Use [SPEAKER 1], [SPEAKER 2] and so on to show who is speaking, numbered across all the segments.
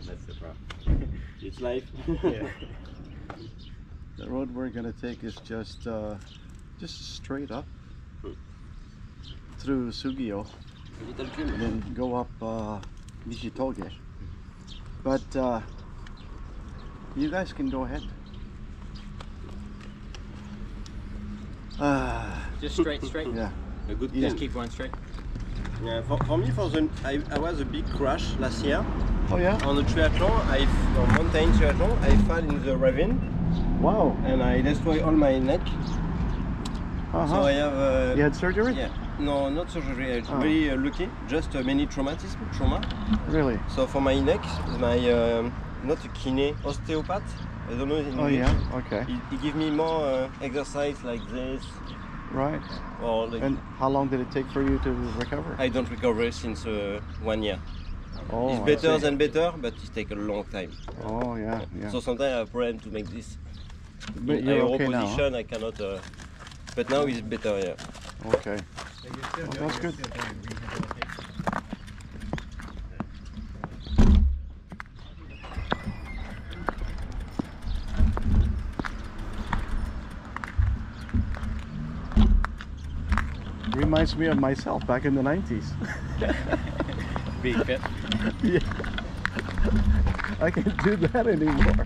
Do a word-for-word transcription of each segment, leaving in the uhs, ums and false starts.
[SPEAKER 1] that's the problem. It's life. Yeah.
[SPEAKER 2] The road we're gonna take is just uh, just straight up through Sugio, and then go up uh, Nishitoge. But uh, you guys can go ahead. Uh,
[SPEAKER 3] just straight, straight.
[SPEAKER 2] Yeah.
[SPEAKER 1] A good
[SPEAKER 3] Just
[SPEAKER 1] yeah.
[SPEAKER 3] keep going straight.
[SPEAKER 1] Yeah, for, for me, for the I, I was a big crash last year.
[SPEAKER 2] Oh yeah.
[SPEAKER 1] On the triathlon, I on mountain triathlon, I fell in the ravine.
[SPEAKER 2] Wow.
[SPEAKER 1] And I destroyed all my neck.
[SPEAKER 2] Uh-huh.
[SPEAKER 1] So I have. Uh,
[SPEAKER 2] you had surgery?
[SPEAKER 1] Yeah. No, not surgery. I'm
[SPEAKER 2] oh.
[SPEAKER 1] very uh, lucky. Just uh, many traumatism, trauma.
[SPEAKER 2] Really?
[SPEAKER 1] So for my neck, my um, not a kine, osteopath. I don't know in
[SPEAKER 2] Oh
[SPEAKER 1] English.
[SPEAKER 2] yeah. Okay.
[SPEAKER 1] He, he give me more uh, exercise like this.
[SPEAKER 2] Right.
[SPEAKER 1] Or like
[SPEAKER 2] and how long did it take for you to recover?
[SPEAKER 1] I don't recover since uh, one year.
[SPEAKER 2] Oh,
[SPEAKER 1] it's better than better, but it takes a long time.
[SPEAKER 2] Oh yeah, yeah.
[SPEAKER 1] So sometimes I have problem to make this.
[SPEAKER 2] But
[SPEAKER 1] in
[SPEAKER 2] you're
[SPEAKER 1] aero
[SPEAKER 2] okay now,
[SPEAKER 1] position,
[SPEAKER 2] huh?
[SPEAKER 1] I cannot. Uh, but now it's better, yeah.
[SPEAKER 2] Okay. Well, that's good. Reminds me of myself back in the nineties.
[SPEAKER 3] Being fit.
[SPEAKER 2] Yeah. I can't do that anymore.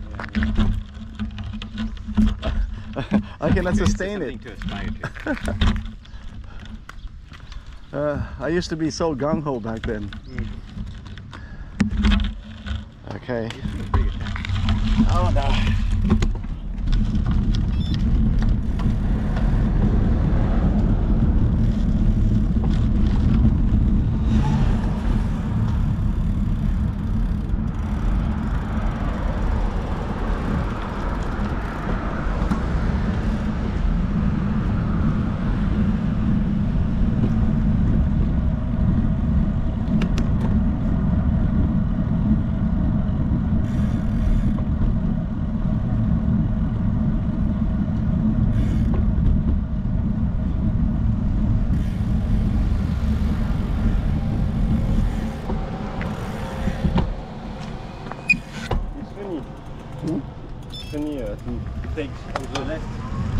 [SPEAKER 2] I cannot sustain it.
[SPEAKER 3] To aspire to.
[SPEAKER 2] uh, I used to be so gung-ho back then.
[SPEAKER 3] Mm.
[SPEAKER 2] Okay.
[SPEAKER 3] Oh no.
[SPEAKER 1] Funny uh, to take on the left.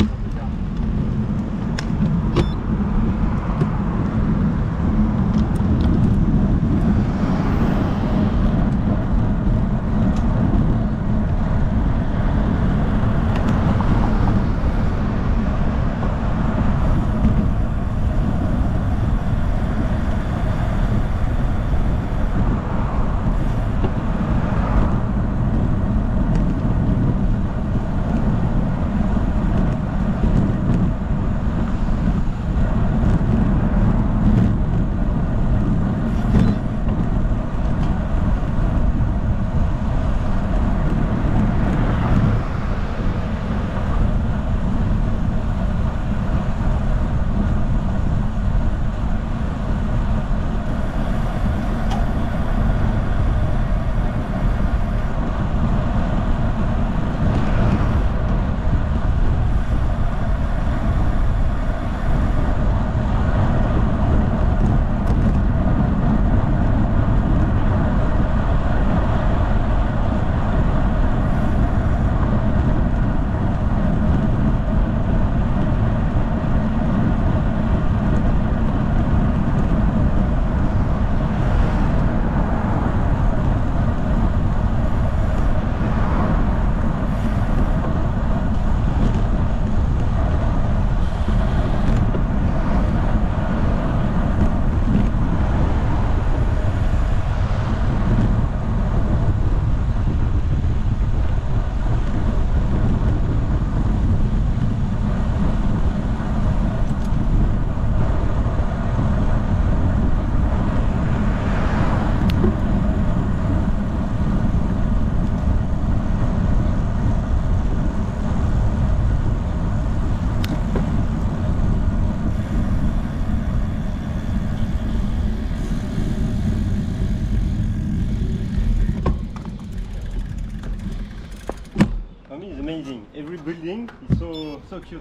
[SPEAKER 1] Amazing. Every building is so so cute.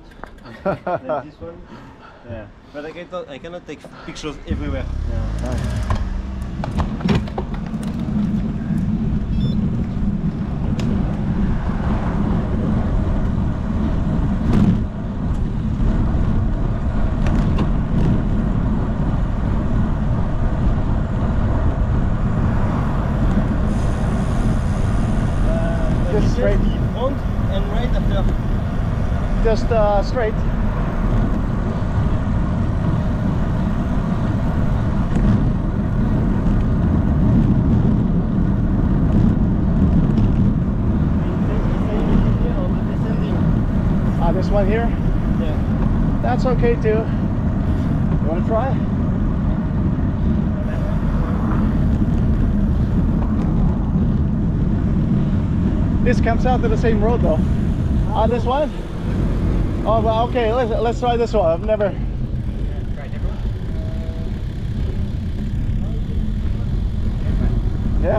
[SPEAKER 1] Like this one. Yeah. But I cannot I cannot take pictures everywhere. Yeah.
[SPEAKER 2] Nice. straight.
[SPEAKER 1] Just front and right after.
[SPEAKER 2] Just uh, straight. Ah, this one here?
[SPEAKER 1] Yeah.
[SPEAKER 2] That's okay too. You want to try? This comes out to the same road though. Ah, this one? Oh, well, okay, let's, let's try this one. I've never...
[SPEAKER 3] Try a different one?
[SPEAKER 2] Yep.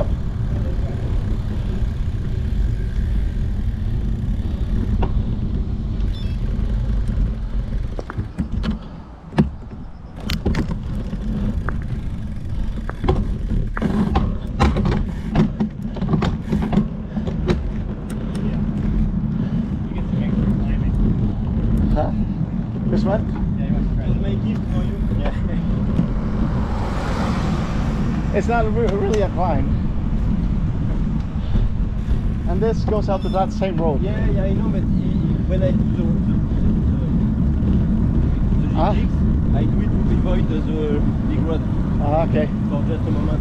[SPEAKER 2] Huh? This one?
[SPEAKER 3] Yeah, you want to try
[SPEAKER 1] That's
[SPEAKER 3] it?
[SPEAKER 1] my gift for you. Yeah.
[SPEAKER 2] It's not re really a climb. And this goes out to that same road.
[SPEAKER 1] Yeah, yeah, I know, but i- when I do the, the, the, the
[SPEAKER 2] Ah.
[SPEAKER 1] gigs, I do it to avoid the, the big road
[SPEAKER 2] Ah, okay.
[SPEAKER 1] for just a moment.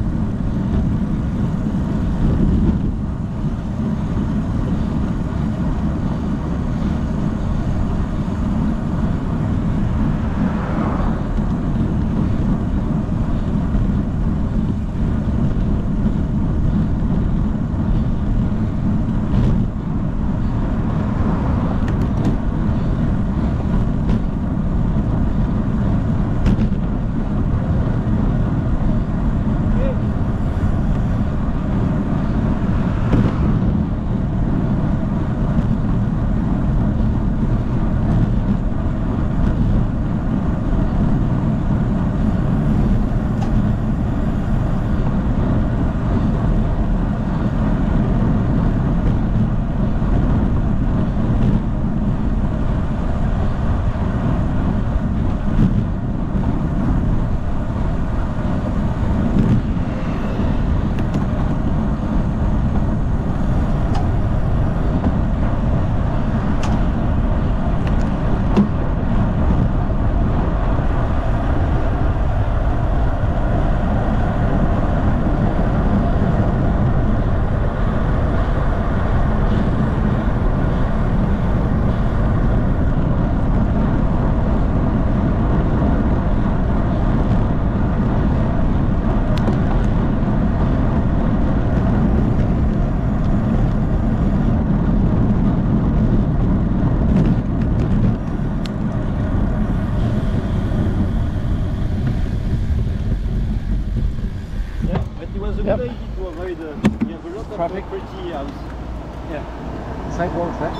[SPEAKER 2] Yep.
[SPEAKER 1] good idea to avoid, uh, you have a lot of
[SPEAKER 2] Traffic.
[SPEAKER 1] pretty house.
[SPEAKER 2] Yeah. Sidewalks, eh?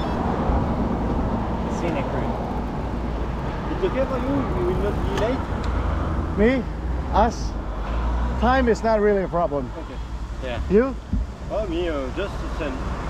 [SPEAKER 3] The scenic route.
[SPEAKER 1] It's okay for you? You will not be late?
[SPEAKER 2] Me? Us? Time is not really a problem.
[SPEAKER 1] Okay.
[SPEAKER 3] Yeah.
[SPEAKER 2] You?
[SPEAKER 1] Oh, me, uh, just the same.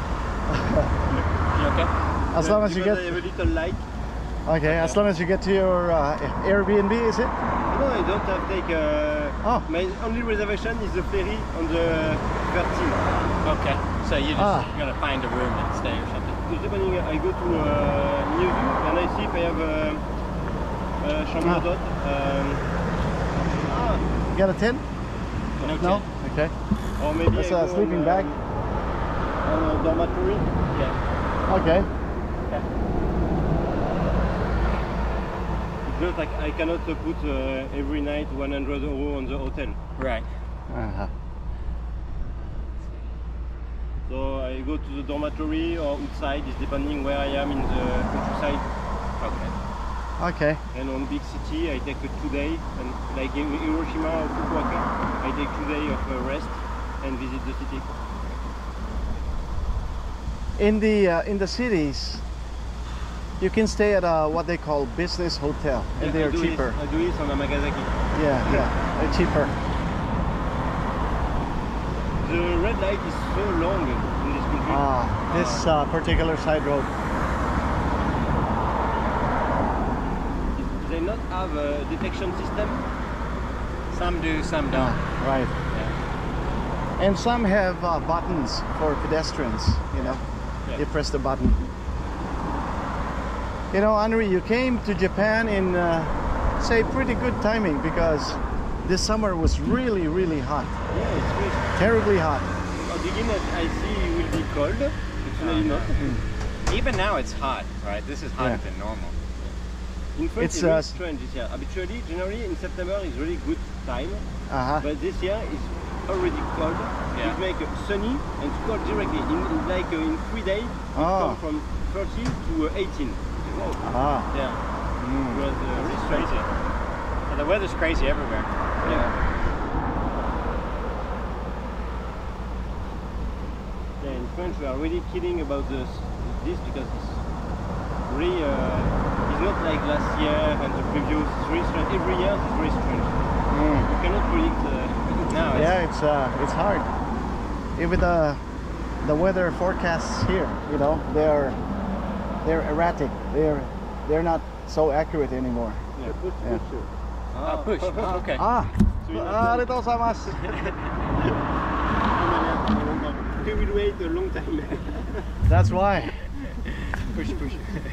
[SPEAKER 3] You okay?
[SPEAKER 2] As long as you
[SPEAKER 1] Because
[SPEAKER 2] get...
[SPEAKER 1] I have a little light.
[SPEAKER 2] Okay, as long as you get to your uh, Airbnb, is it?
[SPEAKER 1] No, I don't have to take. Uh,
[SPEAKER 2] Oh.
[SPEAKER 1] My only reservation is the ferry on the thirteenth.
[SPEAKER 3] Okay. So you just
[SPEAKER 2] Ah.
[SPEAKER 3] gonna find a room and stay or something.
[SPEAKER 1] So depending, I go to uh, Nizu and I see if I have a uh, uh, chambre
[SPEAKER 2] Ah.
[SPEAKER 1] d'hôte. Um, ah,
[SPEAKER 2] You got a tent?
[SPEAKER 3] No,
[SPEAKER 2] No?
[SPEAKER 3] tent.
[SPEAKER 2] Okay.
[SPEAKER 1] or maybe
[SPEAKER 2] That's
[SPEAKER 1] I
[SPEAKER 2] a
[SPEAKER 1] go
[SPEAKER 2] sleeping
[SPEAKER 1] on,
[SPEAKER 2] bag.
[SPEAKER 1] um, on a dormitory.
[SPEAKER 3] Yeah.
[SPEAKER 2] Okay.
[SPEAKER 1] It's just like I cannot uh, put uh, every night one hundred euro on the hotel.
[SPEAKER 3] Right.
[SPEAKER 2] Uh-huh.
[SPEAKER 1] So I go to the dormitory or outside, it's depending where I am in the countryside.
[SPEAKER 3] Okay.
[SPEAKER 2] Okay.
[SPEAKER 1] And on big city I take a two day, and like in Hiroshima or Fukuoka, I take two days of uh, rest and visit the city.
[SPEAKER 2] In the uh, in the cities, you can stay at a, what they call business hotel, and
[SPEAKER 1] Yeah,
[SPEAKER 2] they
[SPEAKER 1] I
[SPEAKER 2] are
[SPEAKER 1] do
[SPEAKER 2] cheaper.
[SPEAKER 1] It, I do it on Nagasaki.
[SPEAKER 2] Yeah, yeah, they're cheaper.
[SPEAKER 1] The red light is so long in this country.
[SPEAKER 2] Ah, this uh, particular side road.
[SPEAKER 1] They not have a detection system.
[SPEAKER 3] Some do, some don't.
[SPEAKER 2] Ah, right.
[SPEAKER 3] Yeah.
[SPEAKER 2] And some have uh, buttons for pedestrians, you know.
[SPEAKER 1] Yeah.
[SPEAKER 3] Yeah.
[SPEAKER 2] you press the button. You know, Henri, you came to Japan in uh, say pretty good timing, because this summer was really really hot,
[SPEAKER 1] Yeah, it's really.
[SPEAKER 2] terribly hot.
[SPEAKER 1] At the beginning, I see it will be cold. It's really not.
[SPEAKER 3] Even now it's hot, right? This is hotter
[SPEAKER 2] Yeah.
[SPEAKER 3] than normal.
[SPEAKER 1] In France,
[SPEAKER 2] It's,
[SPEAKER 1] it's really
[SPEAKER 2] uh,
[SPEAKER 1] strange this year. Habitually, generally in September is really good time,
[SPEAKER 2] Uh-huh.
[SPEAKER 1] but this year is already cold.
[SPEAKER 3] Yeah.
[SPEAKER 1] It make sunny and cold directly. In, in like uh, in three days, it
[SPEAKER 2] Ah.
[SPEAKER 1] come from thirty to uh, eighteen. Wow.
[SPEAKER 2] Ah.
[SPEAKER 1] Yeah.
[SPEAKER 2] Mm.
[SPEAKER 1] It was uh, really strange.
[SPEAKER 3] Crazy. And the weather's crazy everywhere.
[SPEAKER 1] Yeah. Yeah, in France we are really kidding about this, this because it's really uh, it's not like last year and the previous. It's really strange. Every year it's very strange.
[SPEAKER 2] Mm.
[SPEAKER 1] You cannot predict. Uh,
[SPEAKER 3] No, it's,
[SPEAKER 2] Yeah, it's uh, it's hard. Even the the weather forecasts here, you know, they're they're erratic. They're they're not so accurate anymore.
[SPEAKER 1] yeah.
[SPEAKER 2] Yeah.
[SPEAKER 3] oh, push. Oh, okay.
[SPEAKER 2] Ah,
[SPEAKER 1] So you
[SPEAKER 2] ah, arigatou gozaimasu.
[SPEAKER 1] We will wait a long time.
[SPEAKER 2] That's why.
[SPEAKER 3] Push, push.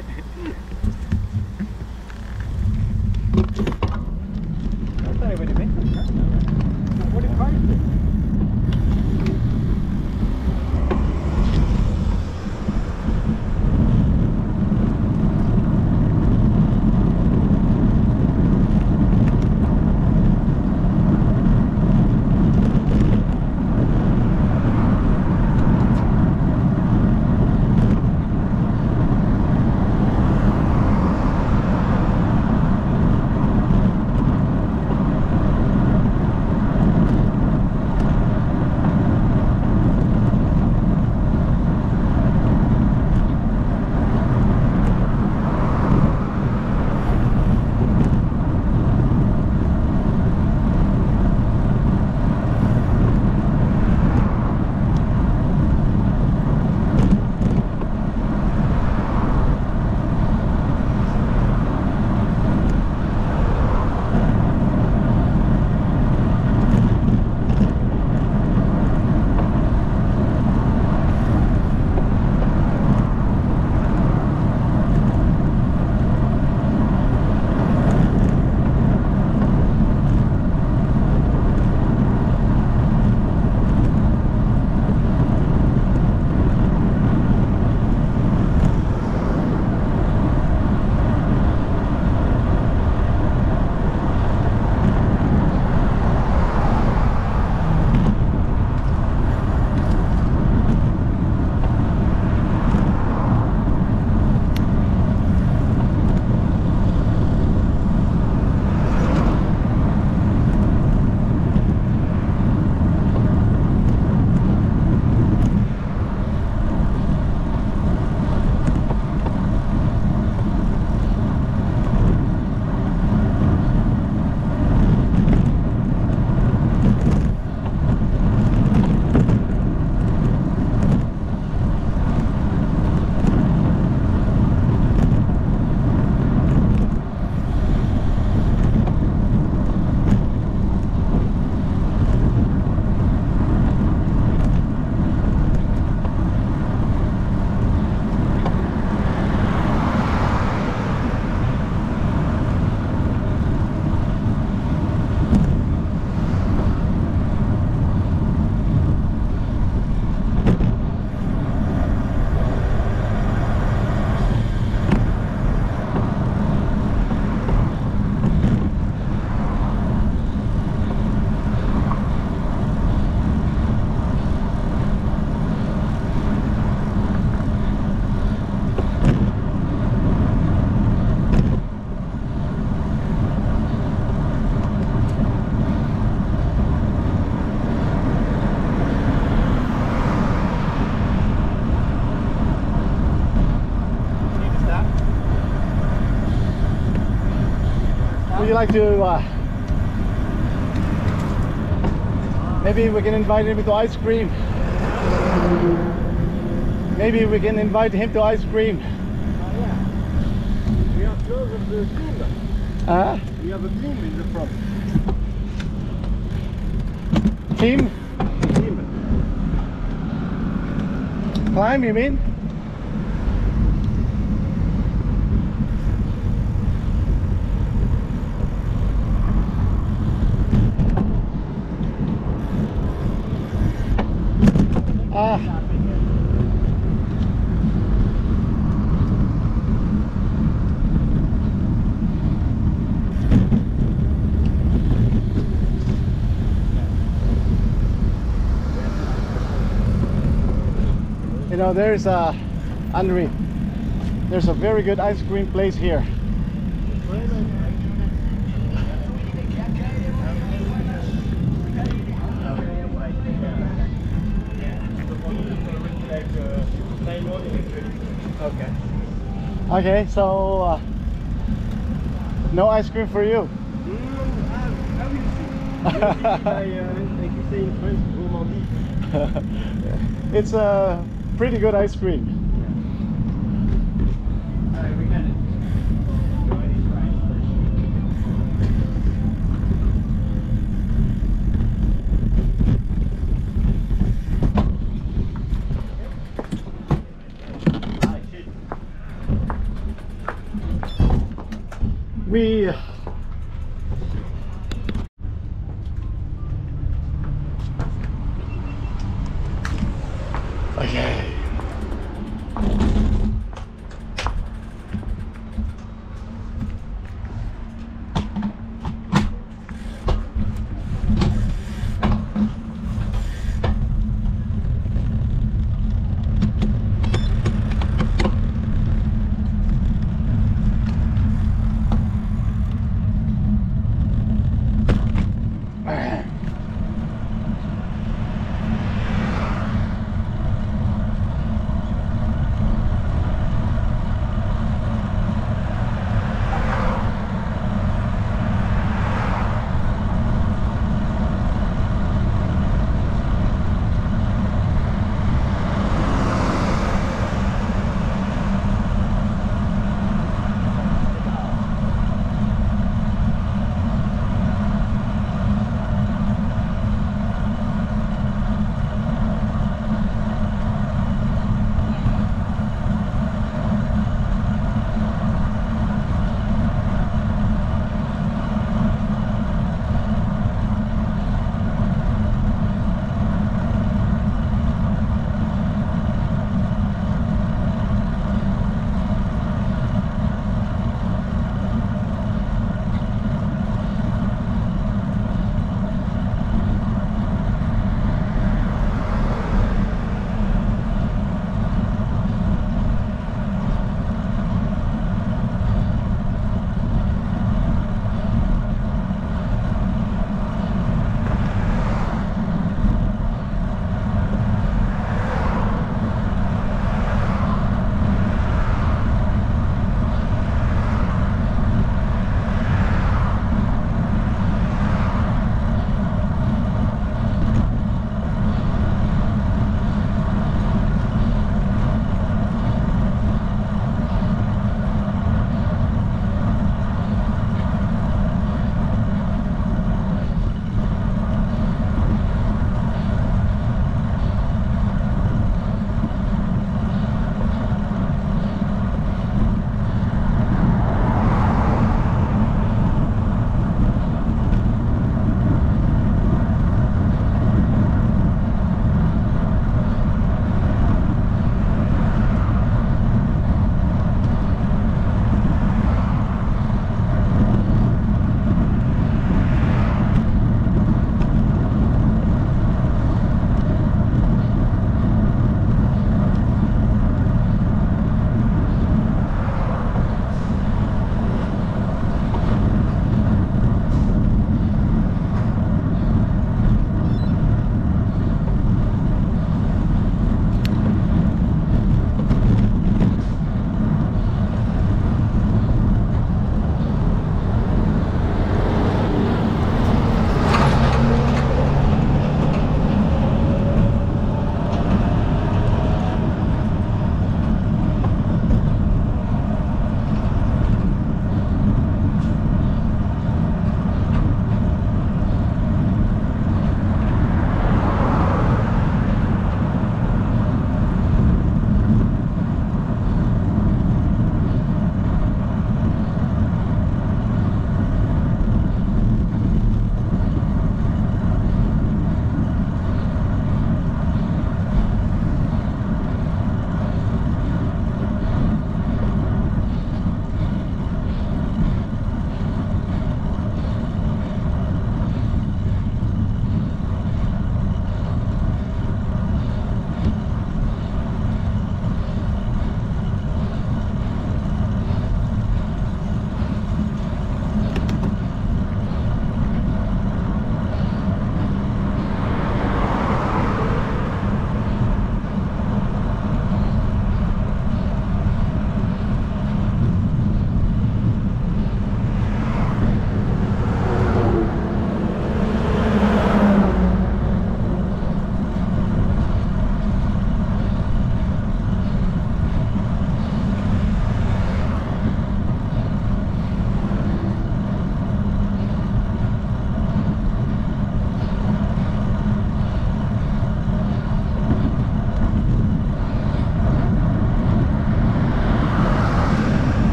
[SPEAKER 2] Would you like to uh, maybe we can invite him to ice cream. Maybe we can invite him to ice cream.
[SPEAKER 1] Oh, yeah. We are close of the beam.
[SPEAKER 2] Huh?
[SPEAKER 1] We have a beam in the front.
[SPEAKER 2] Team?
[SPEAKER 1] Beam.
[SPEAKER 2] Climb, you mean? Ah. You know, there's a Henri. There's a very good ice cream place here.
[SPEAKER 1] Okay.
[SPEAKER 2] Okay, so uh, no ice cream for you.
[SPEAKER 1] Mm, I, I will see. Maybe by, uh, like you say in French, gourmandise.
[SPEAKER 2] It's a pretty good ice cream.
[SPEAKER 3] Alright, we got it.
[SPEAKER 2] We okay.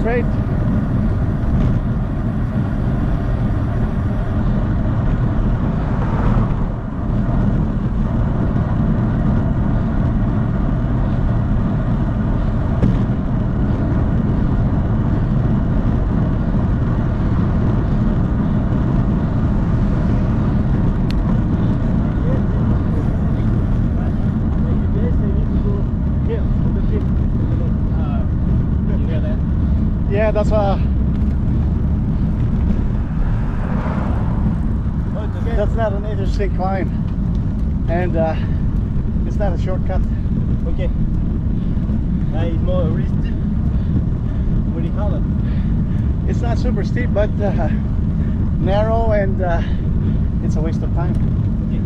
[SPEAKER 2] straight. Yeah, that's uh that's not an interesting climb, and uh, it's not a shortcut.
[SPEAKER 1] Okay. Uh, it's more really steep. Really hard.
[SPEAKER 2] It's not super steep, but uh, narrow, and uh, it's a waste of time.
[SPEAKER 1] Okay.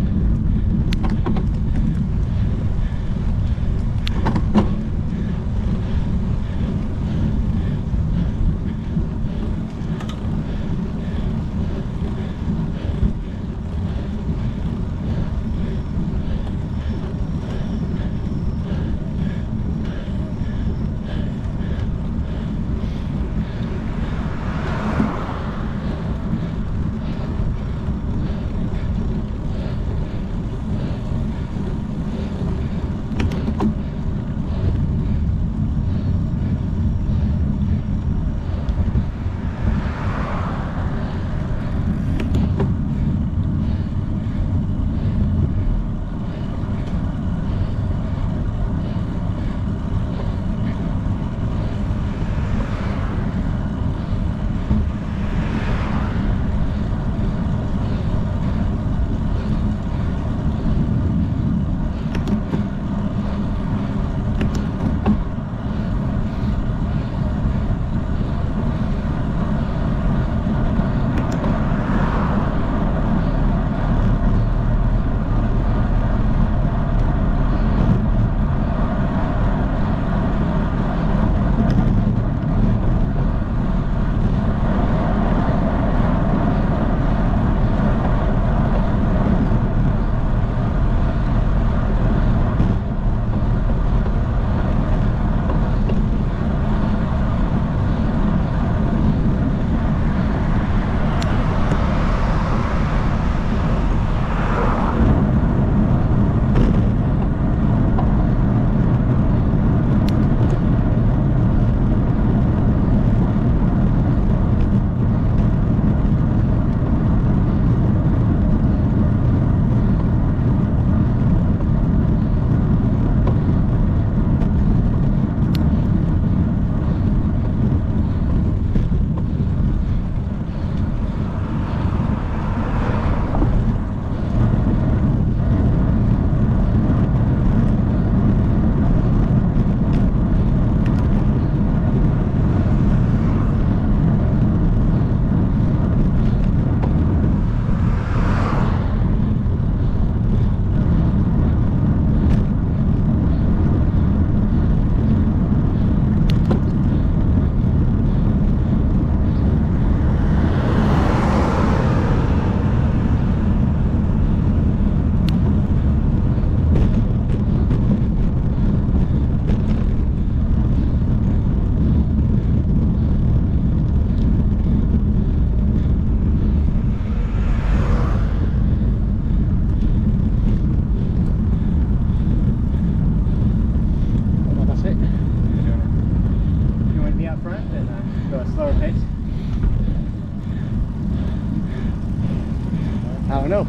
[SPEAKER 2] I don't know.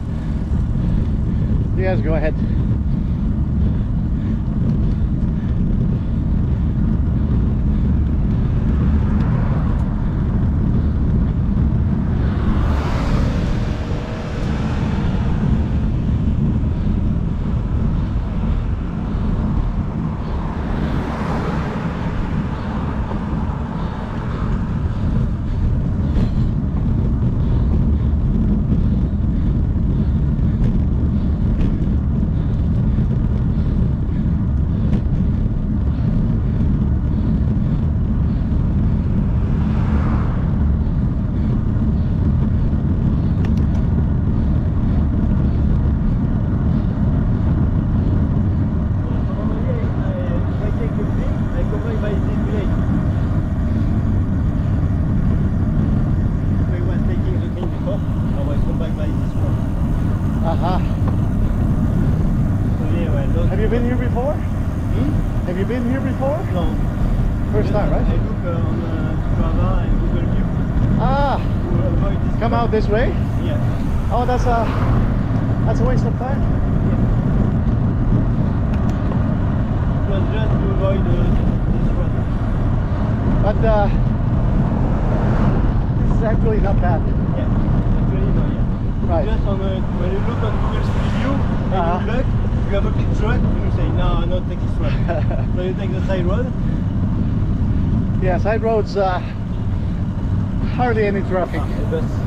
[SPEAKER 2] You guys go ahead. come out this way?
[SPEAKER 1] Yeah.
[SPEAKER 2] Oh, that's a that's a waste of time.
[SPEAKER 1] It was just to avoid uh, this one.
[SPEAKER 2] But uh, this is actually not bad.
[SPEAKER 1] Yeah, actually no, yeah.
[SPEAKER 2] Right.
[SPEAKER 1] Just on a, when you look on Google Street View and
[SPEAKER 2] Uh-huh.
[SPEAKER 1] you look, you have a big truck and you say, no, not take this one. So you take the side road.
[SPEAKER 2] Yeah, side roads, uh, hardly any traffic.
[SPEAKER 1] Ah, the bus.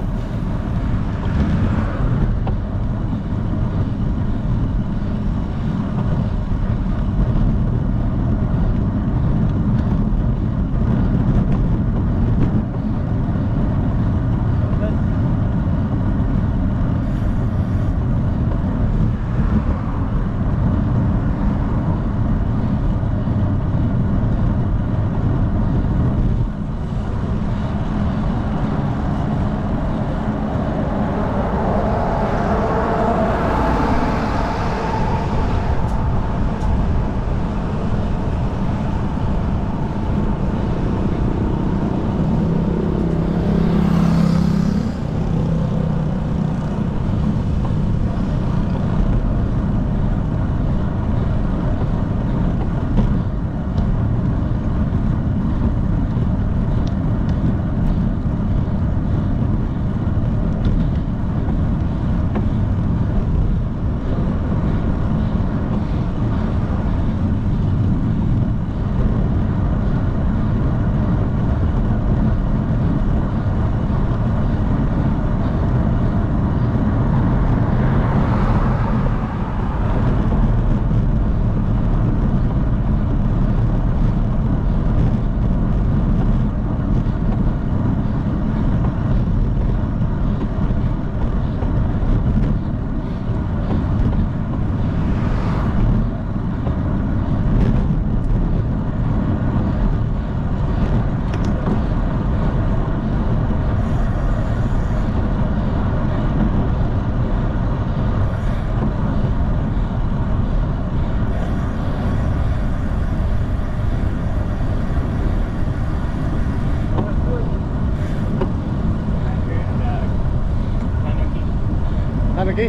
[SPEAKER 2] Anarchy?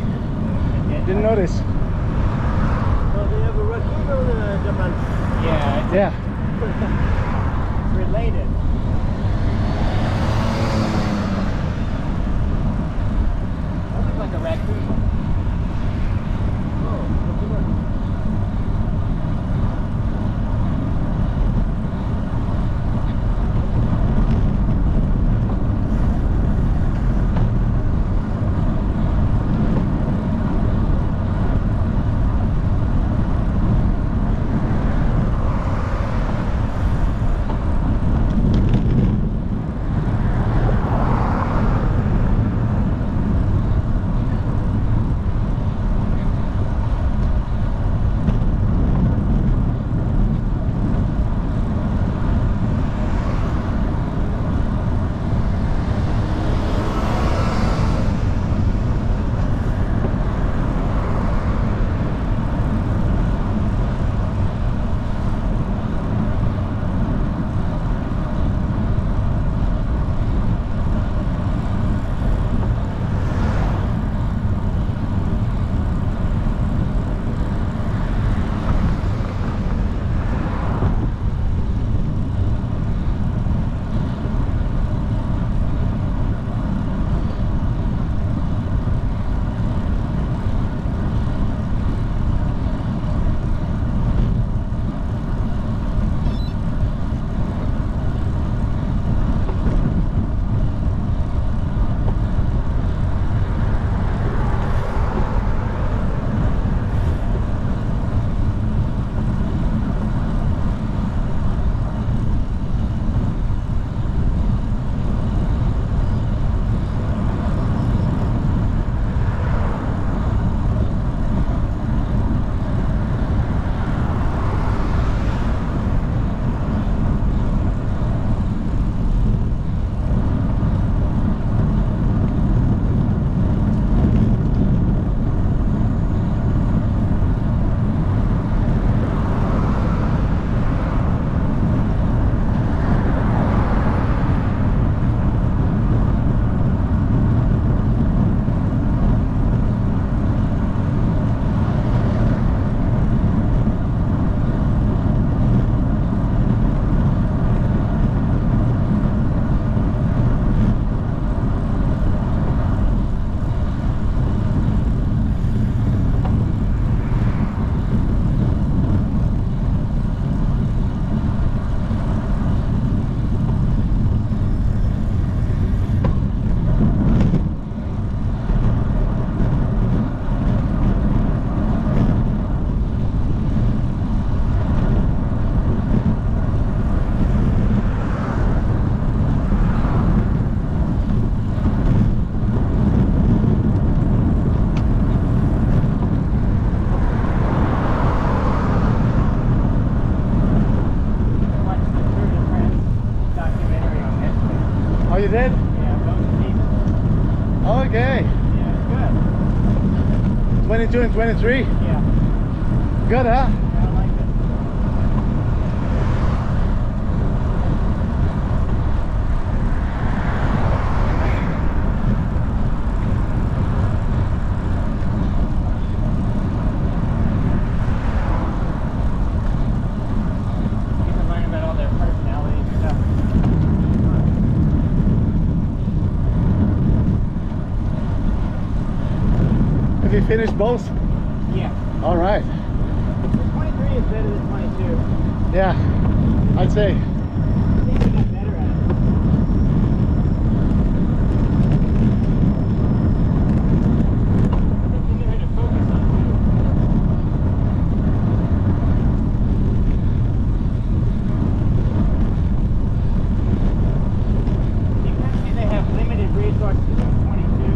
[SPEAKER 2] Didn't notice.
[SPEAKER 1] So they have a raccoon on uh, Japan.
[SPEAKER 3] Yeah, it's
[SPEAKER 2] Yeah.
[SPEAKER 3] related. That looks like a raccoon.
[SPEAKER 1] Oh, not too much.
[SPEAKER 2] Oh, you did?
[SPEAKER 3] Yeah, both seasons.
[SPEAKER 2] Okay.
[SPEAKER 3] Yeah, good.
[SPEAKER 2] twenty-two and twenty-three?
[SPEAKER 3] Yeah.
[SPEAKER 2] Good, huh?
[SPEAKER 3] Yeah, I like it. You can learn about all their personalities and stuff.
[SPEAKER 2] Have you finished both?
[SPEAKER 3] Yeah.
[SPEAKER 2] All right.
[SPEAKER 3] twenty-three is better than twenty-two.
[SPEAKER 2] Yeah, I'd say.
[SPEAKER 3] I think we got better at it. I think you knew how to focus on it. You can see they have limited resources in twenty-two.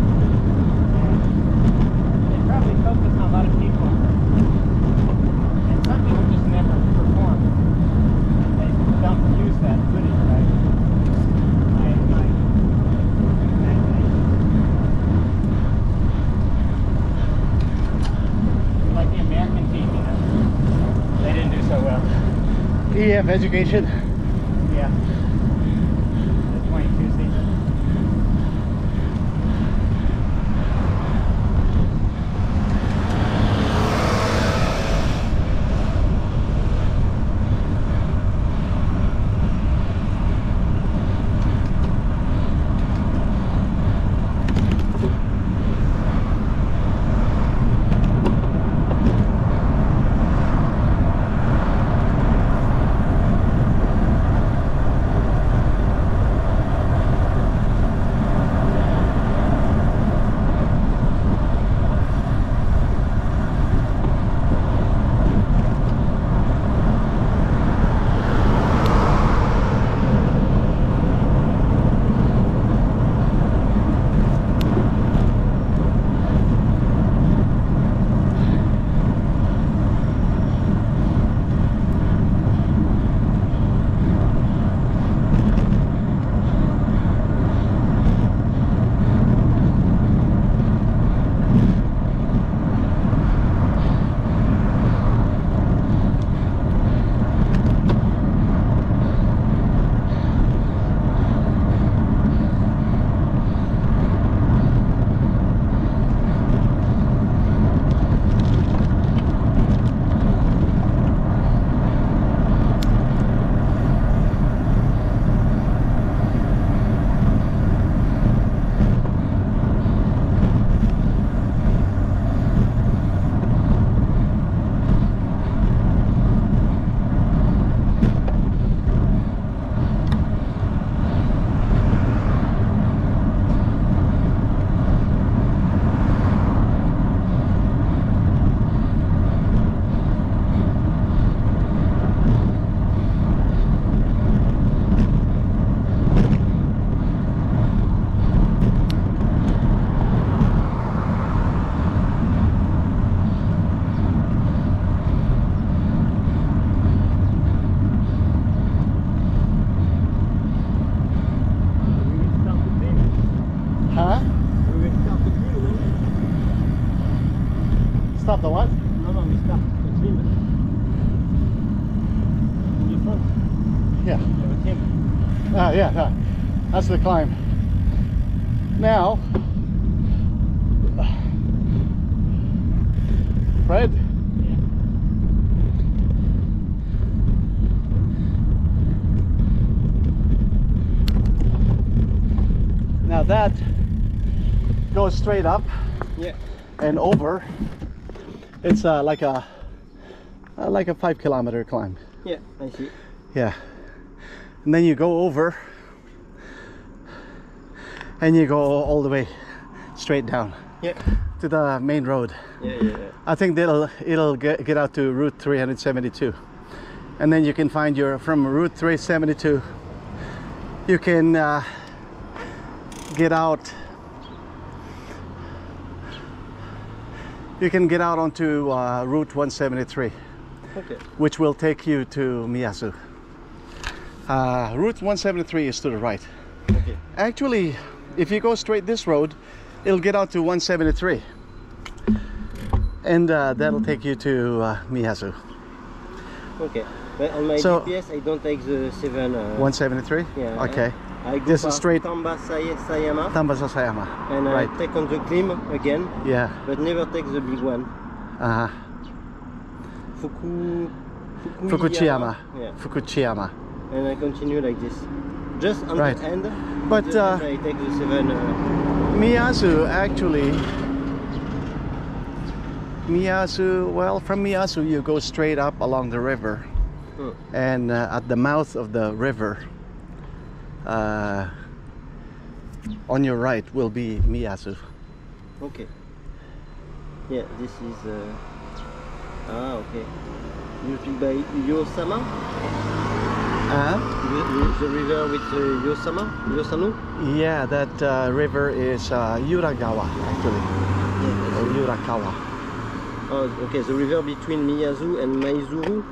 [SPEAKER 3] They probably focus on a lot of people. And some people just never perform. They don't use that footage, right? My, my imagination. Like the American team, you know? They didn't do so well.
[SPEAKER 2] E F education.
[SPEAKER 3] Yeah. The twenty-two season.
[SPEAKER 2] Stop the what?
[SPEAKER 1] No, no, we stop the trim. In the front,
[SPEAKER 2] Yeah.
[SPEAKER 1] you have a trim.
[SPEAKER 2] Ah, yeah, yeah. That's the climb. Now, Fred.
[SPEAKER 1] Yeah.
[SPEAKER 2] Now that goes straight up
[SPEAKER 1] Yeah.
[SPEAKER 2] and over. It's uh, like a uh, like a five kilometer climb.
[SPEAKER 1] Yeah, I see.
[SPEAKER 2] Yeah. And then you go over and you go all the way straight down
[SPEAKER 1] Yeah.
[SPEAKER 2] to the main road.
[SPEAKER 1] Yeah, yeah, yeah.
[SPEAKER 2] I think that'll it'll get, get out to Route three seventy-two, and then you can find your from Route three seventy-two. You can uh, get out. You can get out onto uh, Route one seventy-three,
[SPEAKER 1] Okay.
[SPEAKER 2] which will take you to Miyazu. Uh, Route one seventy-three is to the right.
[SPEAKER 1] Okay.
[SPEAKER 2] Actually, if you go straight this road, it'll get out to one seventy-three. And uh, that'll take you to uh, Miyazu.
[SPEAKER 1] Okay. But on my
[SPEAKER 2] So-
[SPEAKER 1] G P S, I don't take the seven. Uh,
[SPEAKER 2] one seventy-three?
[SPEAKER 1] Yeah.
[SPEAKER 2] Okay.
[SPEAKER 1] I go
[SPEAKER 2] This is
[SPEAKER 1] past
[SPEAKER 2] straight-
[SPEAKER 1] Tamba Say- Sayama,
[SPEAKER 2] Tambasa Sayama.
[SPEAKER 1] and
[SPEAKER 2] Right.
[SPEAKER 1] I take on the climb again,
[SPEAKER 2] Yeah.
[SPEAKER 1] but never take the big one.
[SPEAKER 2] Uh-huh.
[SPEAKER 1] Fuku.
[SPEAKER 2] Fukuchiyama.
[SPEAKER 1] Yeah.
[SPEAKER 2] Fukuchiyama.
[SPEAKER 1] And I continue like this, just on
[SPEAKER 2] Right.
[SPEAKER 1] the end.
[SPEAKER 2] But,
[SPEAKER 1] the
[SPEAKER 2] uh,
[SPEAKER 1] end I take the seven. Uh,
[SPEAKER 2] Miyazu actually Miyazu, well, from Miyazu you go straight up along the river,
[SPEAKER 1] hmm.
[SPEAKER 2] and uh, at the mouth of the river uh, on your right will be Miyazu.
[SPEAKER 1] Okay. Yeah, this is. Uh, ah, okay. You speak by Yosama?
[SPEAKER 2] Uh,
[SPEAKER 1] The, the river with uh, Yosama? Yosanu?
[SPEAKER 2] yeah, that uh, river is uh, Yuragawa actually,
[SPEAKER 1] Yeah.
[SPEAKER 2] or Yurakawa.
[SPEAKER 1] Oh, okay, the river between Miyazu and Maizuru?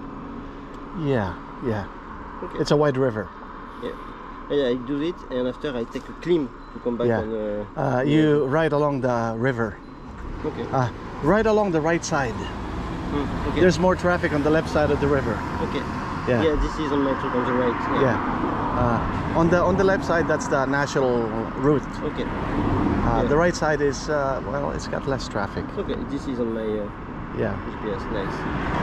[SPEAKER 2] Yeah, yeah.
[SPEAKER 1] Okay.
[SPEAKER 2] It's a wide river.
[SPEAKER 1] Yeah. Yeah, I do it, and after I take a climb to come back
[SPEAKER 2] Yeah.
[SPEAKER 1] on. Uh,
[SPEAKER 2] Uh, you ride along the river,
[SPEAKER 1] Okay.
[SPEAKER 2] uh, right along the right side.
[SPEAKER 1] Mm, okay.
[SPEAKER 2] There's more traffic on the left side of the river.
[SPEAKER 1] Okay.
[SPEAKER 2] Yeah.
[SPEAKER 1] Yeah, this is on my trip on the right.
[SPEAKER 2] Yeah. Uh, on the on the left side, that's the national route.
[SPEAKER 1] Okay.
[SPEAKER 2] Uh,
[SPEAKER 1] Yeah.
[SPEAKER 2] The right side is uh, well, it's got less traffic.
[SPEAKER 1] Okay, this is on my uh,
[SPEAKER 2] Yeah.
[SPEAKER 1] G P S. Nice.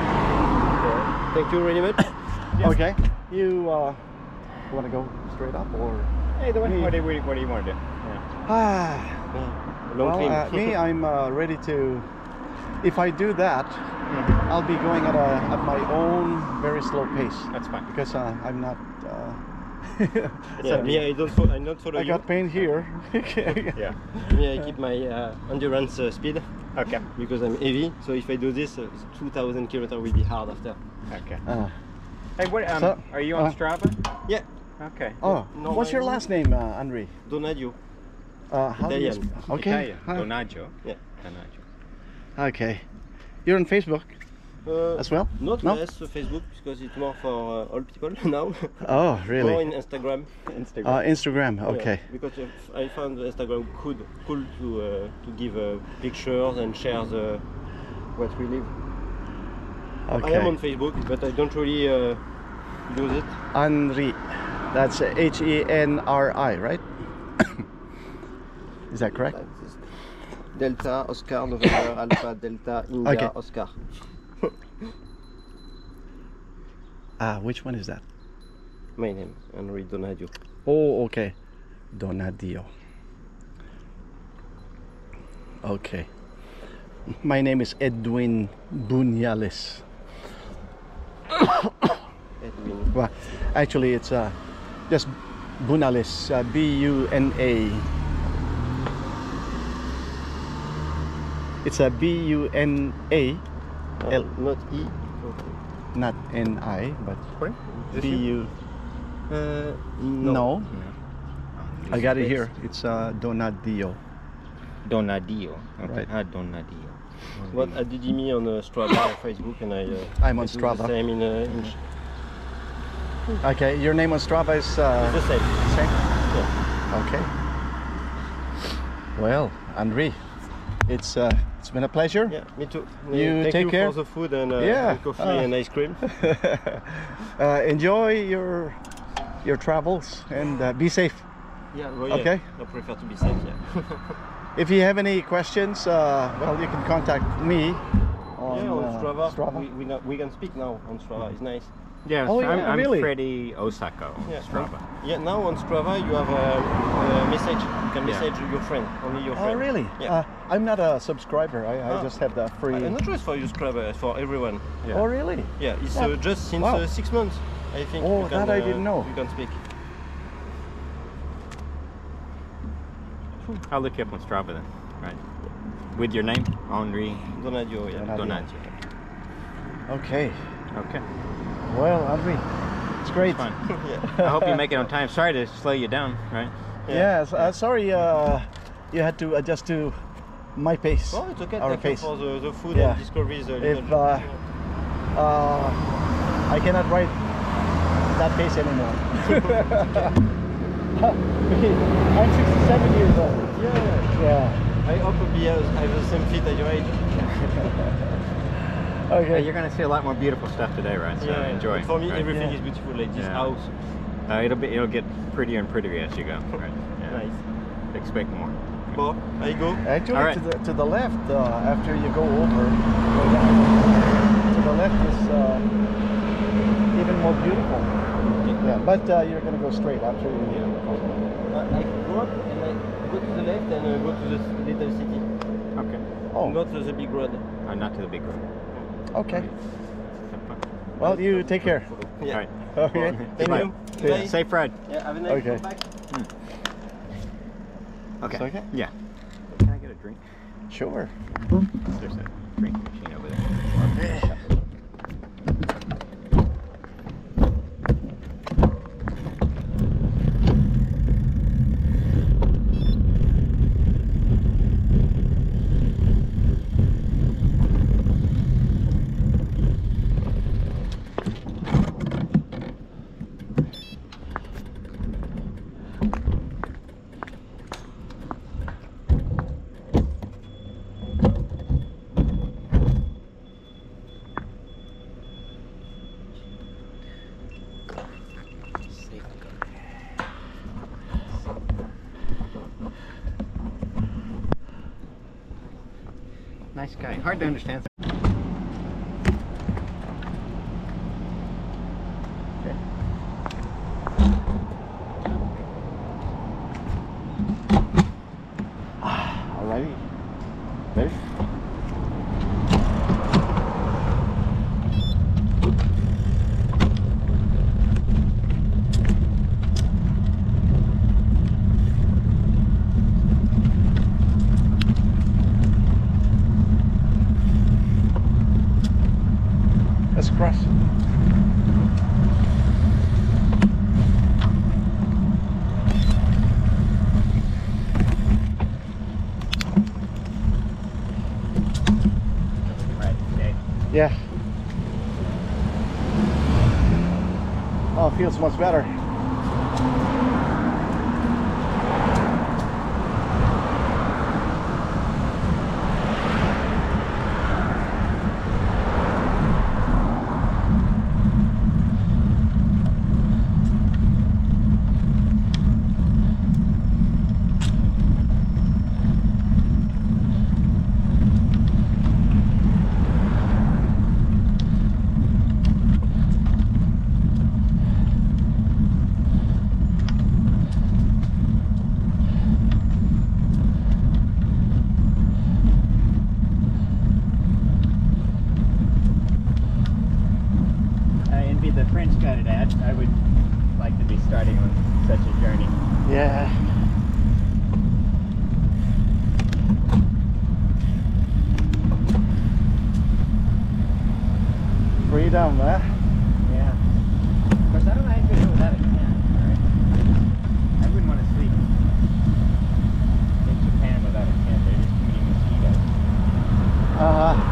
[SPEAKER 1] Yeah. Thank you very much.
[SPEAKER 3] Yeah.
[SPEAKER 2] Okay. You uh, want to go straight up or?
[SPEAKER 3] Hey, the one,
[SPEAKER 2] Me.
[SPEAKER 3] what, do you, what do you want to do? Yeah.
[SPEAKER 2] Ah.
[SPEAKER 1] Long
[SPEAKER 2] Well,
[SPEAKER 1] climb.
[SPEAKER 2] uh, me, I'm uh, ready to. If I do that,
[SPEAKER 3] Mhm.
[SPEAKER 2] I'll be going at a at my own very slow pace
[SPEAKER 3] That's fine.
[SPEAKER 2] because uh, I'm not. Uh,
[SPEAKER 1] Yeah, me, I don't. Fo I not follow
[SPEAKER 2] I
[SPEAKER 1] you.
[SPEAKER 2] got pain here.
[SPEAKER 3] Yeah.
[SPEAKER 1] Me, I keep my uh, endurance uh, speed
[SPEAKER 3] Okay.
[SPEAKER 1] because I'm heavy. So if I do this, uh, two thousand kilometers will be hard after.
[SPEAKER 3] Okay.
[SPEAKER 2] Uh,
[SPEAKER 3] Hey, what? Um,
[SPEAKER 2] So,
[SPEAKER 3] are you on
[SPEAKER 2] uh,
[SPEAKER 3] Strava?
[SPEAKER 1] Yeah.
[SPEAKER 3] Okay.
[SPEAKER 2] oh,
[SPEAKER 1] No,
[SPEAKER 2] what's your
[SPEAKER 1] my-
[SPEAKER 2] last name, uh, Henri?
[SPEAKER 1] Donadio.
[SPEAKER 2] Uh, how do you
[SPEAKER 1] Italian.
[SPEAKER 2] sp- Okay.
[SPEAKER 3] Italian.
[SPEAKER 2] uh,
[SPEAKER 3] Donaggio.
[SPEAKER 1] Yeah.
[SPEAKER 3] Donaggio.
[SPEAKER 2] Okay. You're on Facebook
[SPEAKER 1] Uh,
[SPEAKER 2] as well?
[SPEAKER 1] Not
[SPEAKER 2] No?
[SPEAKER 1] less uh, Facebook because it's more for uh, old people now.
[SPEAKER 2] Oh,
[SPEAKER 1] More
[SPEAKER 2] really?
[SPEAKER 1] in Instagram.
[SPEAKER 3] Instagram.
[SPEAKER 2] Uh, Instagram.
[SPEAKER 1] Yeah,
[SPEAKER 2] Okay.
[SPEAKER 1] because uh, I found Instagram cool, cool to uh, to give uh, pictures and share the what we live. I am on
[SPEAKER 2] Okay.
[SPEAKER 1] Facebook, but I don't really uh, use it.
[SPEAKER 2] Henri. That's H E N R I, right? Is that correct?
[SPEAKER 1] Like this. Delta Oscar November Alpha Delta India
[SPEAKER 2] Okay.
[SPEAKER 1] Oscar.
[SPEAKER 2] Ah, which one is that?
[SPEAKER 1] My name, Henri Donadio.
[SPEAKER 2] Oh, okay. Donadio. Okay. My name is Edwin Bunyales.
[SPEAKER 1] Edwin.
[SPEAKER 2] Well, actually, it's uh, just Bunales, uh, B U N A. It's a B U N A,
[SPEAKER 1] Uh,
[SPEAKER 2] L.
[SPEAKER 1] not E.
[SPEAKER 2] not N I, but
[SPEAKER 3] Sorry? Is this
[SPEAKER 2] B
[SPEAKER 3] you?
[SPEAKER 2] U.
[SPEAKER 1] Uh,
[SPEAKER 2] No,
[SPEAKER 1] no.
[SPEAKER 2] I got it here. It's uh, Donadio.
[SPEAKER 3] Donadio. Okay.
[SPEAKER 2] Right.
[SPEAKER 3] Ah, Donadio.
[SPEAKER 1] What I did me on uh, Strava or Facebook, and I. Uh,
[SPEAKER 2] I'm on
[SPEAKER 1] I do
[SPEAKER 2] Strava.
[SPEAKER 1] The same in. Uh, in
[SPEAKER 2] Okay, your name on Strava is uh,
[SPEAKER 1] the same.
[SPEAKER 2] same.
[SPEAKER 1] Yeah.
[SPEAKER 2] Okay. Well, Henri, it's uh, it's been a pleasure.
[SPEAKER 1] Yeah, me too.
[SPEAKER 2] You
[SPEAKER 1] Thank
[SPEAKER 2] take
[SPEAKER 1] you
[SPEAKER 2] care.
[SPEAKER 1] for the food and, uh,
[SPEAKER 2] Yeah,
[SPEAKER 1] and coffee
[SPEAKER 2] uh,
[SPEAKER 1] and ice cream.
[SPEAKER 2] uh, enjoy your your travels and uh, be safe.
[SPEAKER 1] Yeah, well, yeah.
[SPEAKER 2] Okay.
[SPEAKER 1] I prefer to be safe. Yeah.
[SPEAKER 2] If you have any questions, uh, well, you can contact me on,
[SPEAKER 1] yeah, on
[SPEAKER 2] uh,
[SPEAKER 1] Strava.
[SPEAKER 2] Strava.
[SPEAKER 1] We, we, know, we can speak now on Strava. It's nice.
[SPEAKER 3] Yes,
[SPEAKER 2] Oh,
[SPEAKER 3] I'm,
[SPEAKER 2] yeah,
[SPEAKER 3] I'm
[SPEAKER 2] really?
[SPEAKER 3] Freddy Osako.
[SPEAKER 1] Yeah.
[SPEAKER 3] Strava.
[SPEAKER 1] Yeah, now on Strava you have a, a message. You can
[SPEAKER 3] Yeah.
[SPEAKER 1] message your friend, only your
[SPEAKER 2] Oh,
[SPEAKER 1] friend.
[SPEAKER 2] really?
[SPEAKER 1] Yeah.
[SPEAKER 2] Uh, I'm not a subscriber. I, I
[SPEAKER 1] Ah.
[SPEAKER 2] just have the free.
[SPEAKER 1] I'm not sure it's for you Strava, it's for everyone.
[SPEAKER 3] Yeah.
[SPEAKER 2] Oh, really?
[SPEAKER 1] Yeah, it's
[SPEAKER 2] Yeah.
[SPEAKER 1] uh, just since
[SPEAKER 2] Wow.
[SPEAKER 1] uh, six months, I think.
[SPEAKER 2] Oh,
[SPEAKER 1] you can,
[SPEAKER 2] that I
[SPEAKER 1] uh,
[SPEAKER 2] didn't know.
[SPEAKER 1] You can speak.
[SPEAKER 3] I'll look you up on Strava then. Right. With your name? Henri
[SPEAKER 1] Donadio, yeah.
[SPEAKER 2] Donadio.
[SPEAKER 3] Donaggio.
[SPEAKER 2] Okay.
[SPEAKER 3] Okay.
[SPEAKER 2] Well, Henri, it's great.
[SPEAKER 3] Fine.
[SPEAKER 1] yeah.
[SPEAKER 3] I hope you make it on time. Sorry to slow you down, right?
[SPEAKER 2] Yeah. Yes. Uh, sorry, uh, you had to adjust to my pace.
[SPEAKER 1] Oh, it's okay.
[SPEAKER 2] Our
[SPEAKER 1] Thank
[SPEAKER 2] pace.
[SPEAKER 1] you for the, the food
[SPEAKER 2] Yeah.
[SPEAKER 1] and discoveries. Uh,
[SPEAKER 2] If
[SPEAKER 1] little-
[SPEAKER 2] uh, uh, I cannot ride that pace anymore. I'm sixty-seven years old.
[SPEAKER 1] Yeah.
[SPEAKER 2] Yeah.
[SPEAKER 1] I hope I have the same feet at your age.
[SPEAKER 2] Okay.
[SPEAKER 4] Uh, you're going to see a lot more beautiful stuff today, right? So
[SPEAKER 1] Yeah.
[SPEAKER 4] enjoy.
[SPEAKER 1] For me,
[SPEAKER 4] right?
[SPEAKER 1] everything
[SPEAKER 2] Yeah.
[SPEAKER 1] is beautiful. Like this
[SPEAKER 4] Yeah.
[SPEAKER 1] house.
[SPEAKER 4] Uh, it'll be it'll get prettier and prettier as you go. Right? Yeah.
[SPEAKER 1] Nice.
[SPEAKER 4] Expect more.
[SPEAKER 1] Bon, I go.
[SPEAKER 2] Actually,
[SPEAKER 4] All right.
[SPEAKER 2] to the to the left, uh, after you go over, go down, to the left is uh, even more beautiful. Yeah, but uh, you're gonna go straight after you.
[SPEAKER 1] Yeah. Uh, I go up and I go to the left and uh, go to the s- little city.
[SPEAKER 4] Okay.
[SPEAKER 2] Oh,
[SPEAKER 1] Not to the big road.
[SPEAKER 4] Uh, not to the big room.
[SPEAKER 2] okay.
[SPEAKER 4] Have fun.
[SPEAKER 2] Well, you take care.
[SPEAKER 1] Yeah.
[SPEAKER 4] All right.
[SPEAKER 2] Okay.
[SPEAKER 1] Thank
[SPEAKER 4] Bye.
[SPEAKER 1] you.
[SPEAKER 2] Yeah.
[SPEAKER 1] Bye.
[SPEAKER 4] Safe ride.
[SPEAKER 1] Yeah, have a nice
[SPEAKER 2] Okay.
[SPEAKER 1] day back.
[SPEAKER 4] Okay.
[SPEAKER 2] It's okay?
[SPEAKER 4] Yeah. Can I get a drink?
[SPEAKER 2] Sure.
[SPEAKER 4] There's a drink machine over there. Nice guy. Hard to understand.
[SPEAKER 2] Okay. Alrighty. Ready? Let's cross.
[SPEAKER 4] Right. Okay.
[SPEAKER 2] Yeah. Oh, it feels much better.
[SPEAKER 3] I envy the French guy today. I, I would like to be starting on such a journey.
[SPEAKER 2] Yeah. Freedom, huh?
[SPEAKER 3] Yeah. Of course, I don't know how you could do it without a tent, right? I wouldn't want to sleep in Japan without a tent. There's just too many mosquitoes.
[SPEAKER 2] Uh-huh.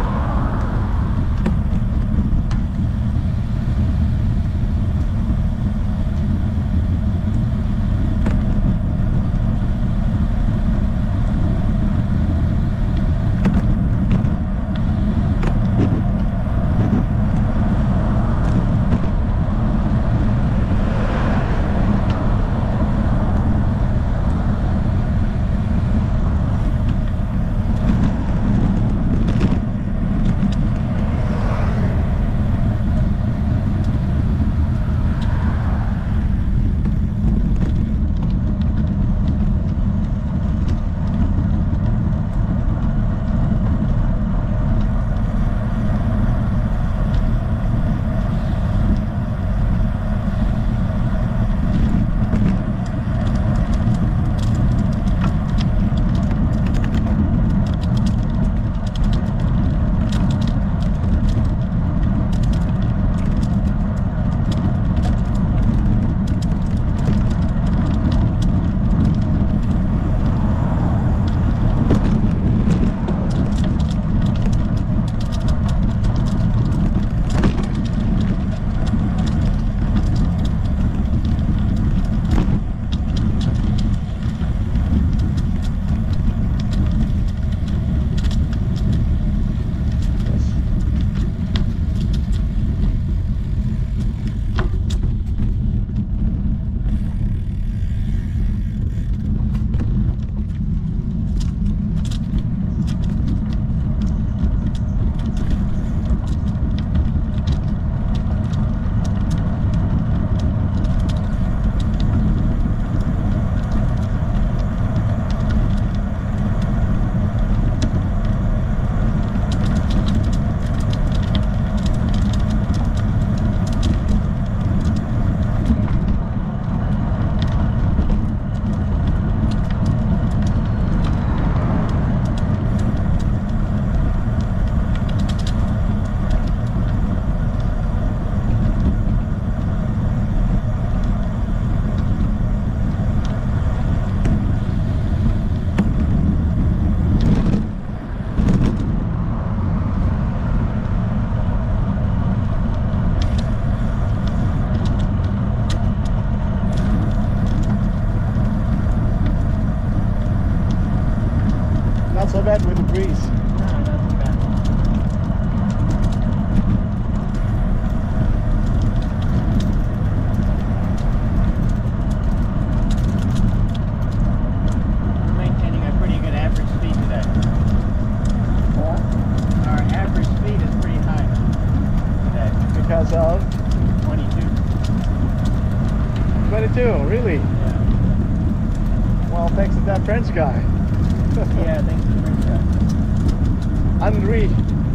[SPEAKER 2] bad with the breeze.
[SPEAKER 3] No, not too bad. We're maintaining a pretty good average speed today.
[SPEAKER 2] Yeah.
[SPEAKER 3] Our average speed is pretty high today.
[SPEAKER 2] Because of
[SPEAKER 3] twenty-two.
[SPEAKER 2] twenty-two, really?
[SPEAKER 3] Yeah.
[SPEAKER 2] Well, thanks to that French guy.
[SPEAKER 3] Yeah, thanks to the French guy.
[SPEAKER 2] Henri.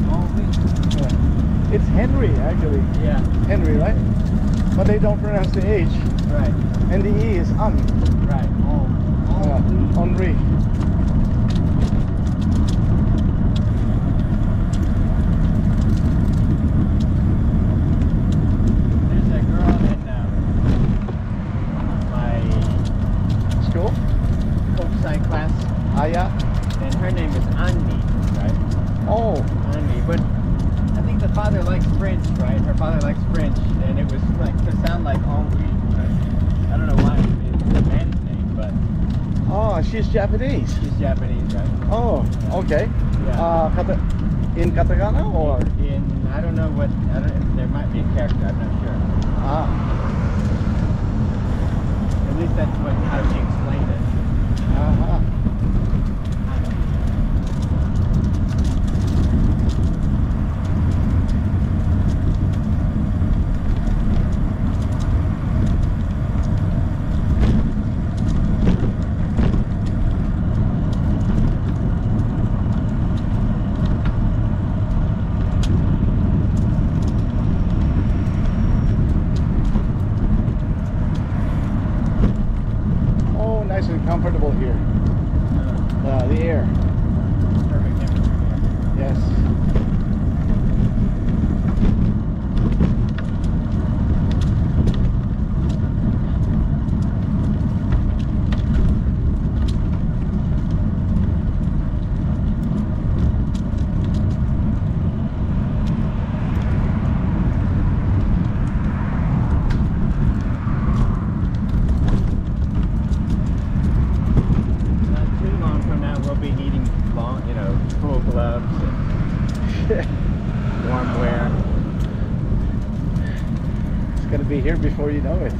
[SPEAKER 3] Oh,
[SPEAKER 2] It's Henry, actually.
[SPEAKER 3] yeah.
[SPEAKER 2] Henry, right? But they don't pronounce the H.
[SPEAKER 3] Right.
[SPEAKER 2] And the E is un.
[SPEAKER 3] Right. Oh.
[SPEAKER 2] Yeah. Henri.
[SPEAKER 3] There's a girl in uh, my
[SPEAKER 2] School?
[SPEAKER 3] folk sci class,
[SPEAKER 2] Ah, yeah.
[SPEAKER 3] and her name is Annie, right?
[SPEAKER 2] Oh,
[SPEAKER 3] Annie, but I think the father likes French, right? Her father likes French, and it was like to sound like Henri, right? I don't know why it's a man's name, but
[SPEAKER 2] oh, she's Japanese.
[SPEAKER 3] she's Japanese, right?
[SPEAKER 2] Oh, okay.
[SPEAKER 3] Yeah.
[SPEAKER 2] Uh, kata in katakana or?
[SPEAKER 3] In I don't know what I don't. There might be a character. I'm not sure.
[SPEAKER 2] Ah,
[SPEAKER 3] At least that's what how she explained it.
[SPEAKER 2] uh-huh. Oh, nice and comfortable here.
[SPEAKER 3] Uh,
[SPEAKER 2] Uh, the air.
[SPEAKER 3] perfect temperature here.
[SPEAKER 2] Yes.
[SPEAKER 3] Not too long from now, we'll be needing long, you know, full gloves and warm wear.
[SPEAKER 2] It's gonna be here before you know it.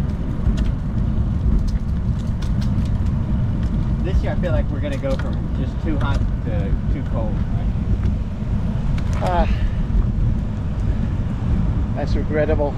[SPEAKER 3] This year, I feel like we're gonna go from just too hot to too cold. Right?
[SPEAKER 2] Ah, that's regrettable.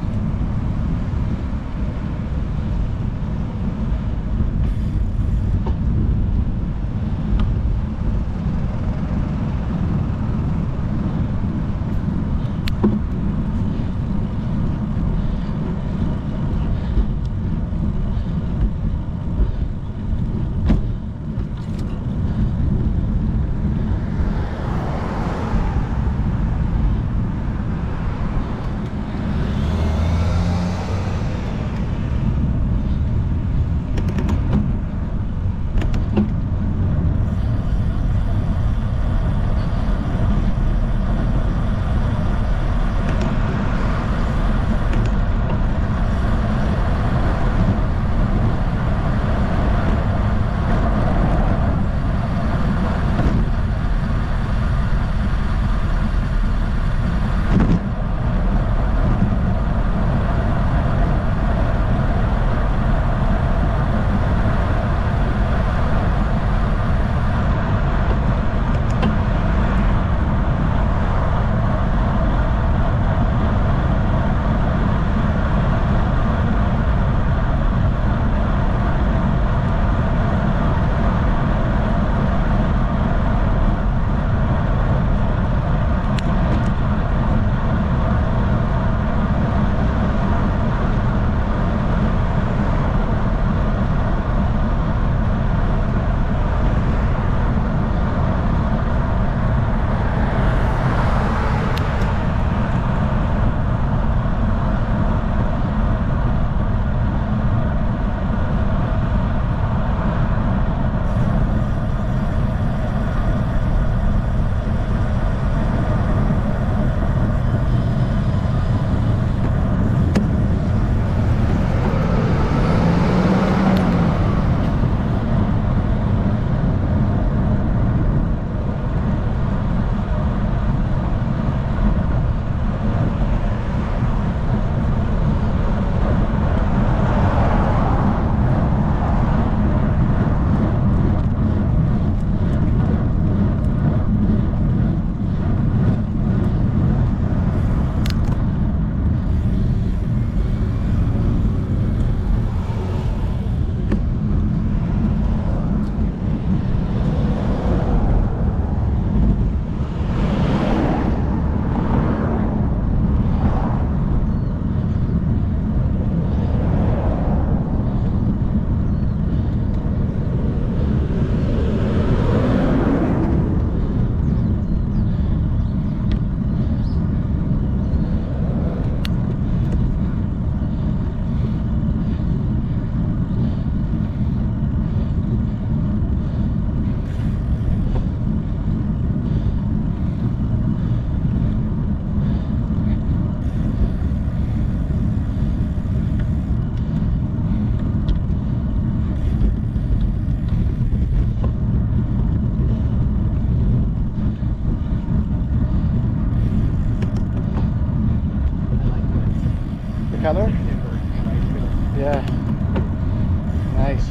[SPEAKER 2] Nice.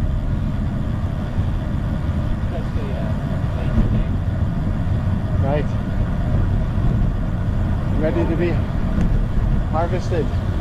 [SPEAKER 3] Especially uh, late day.
[SPEAKER 2] Right. Ready to be harvested.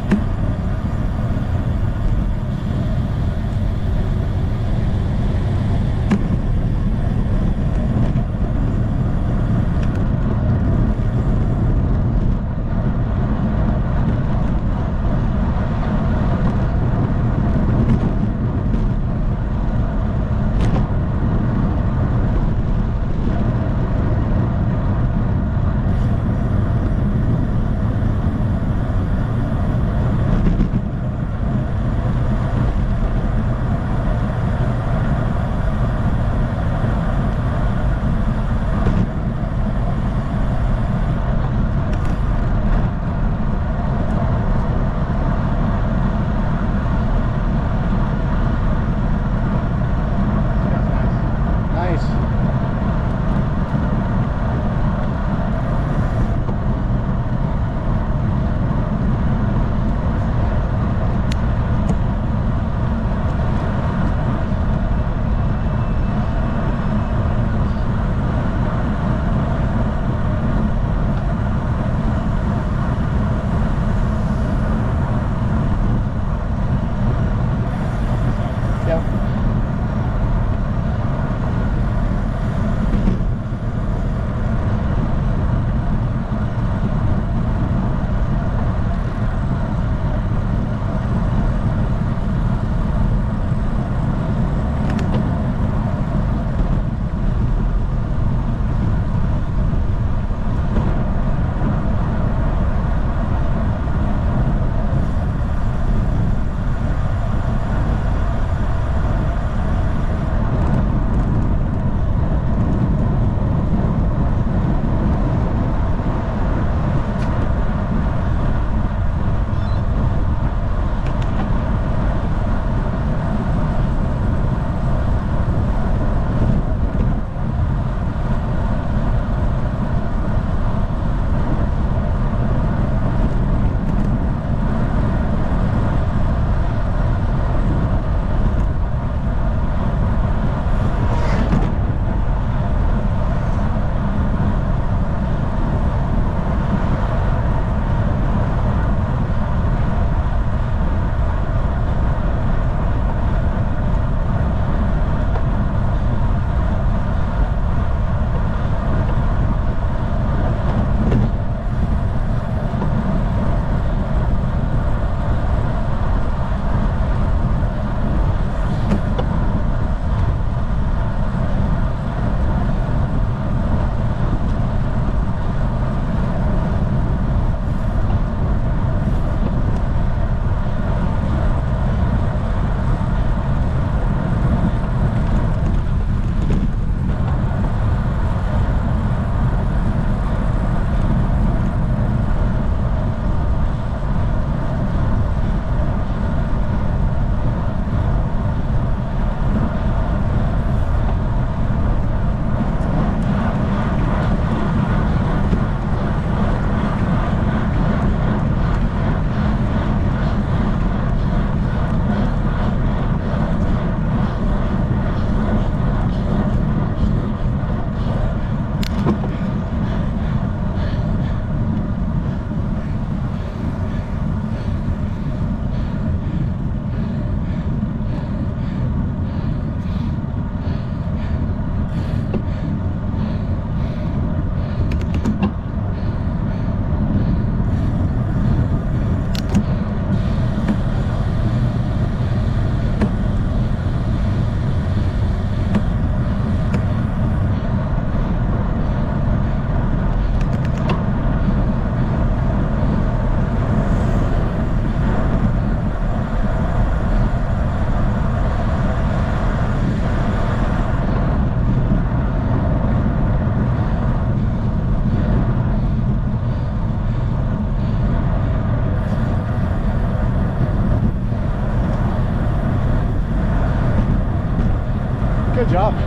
[SPEAKER 2] Good job.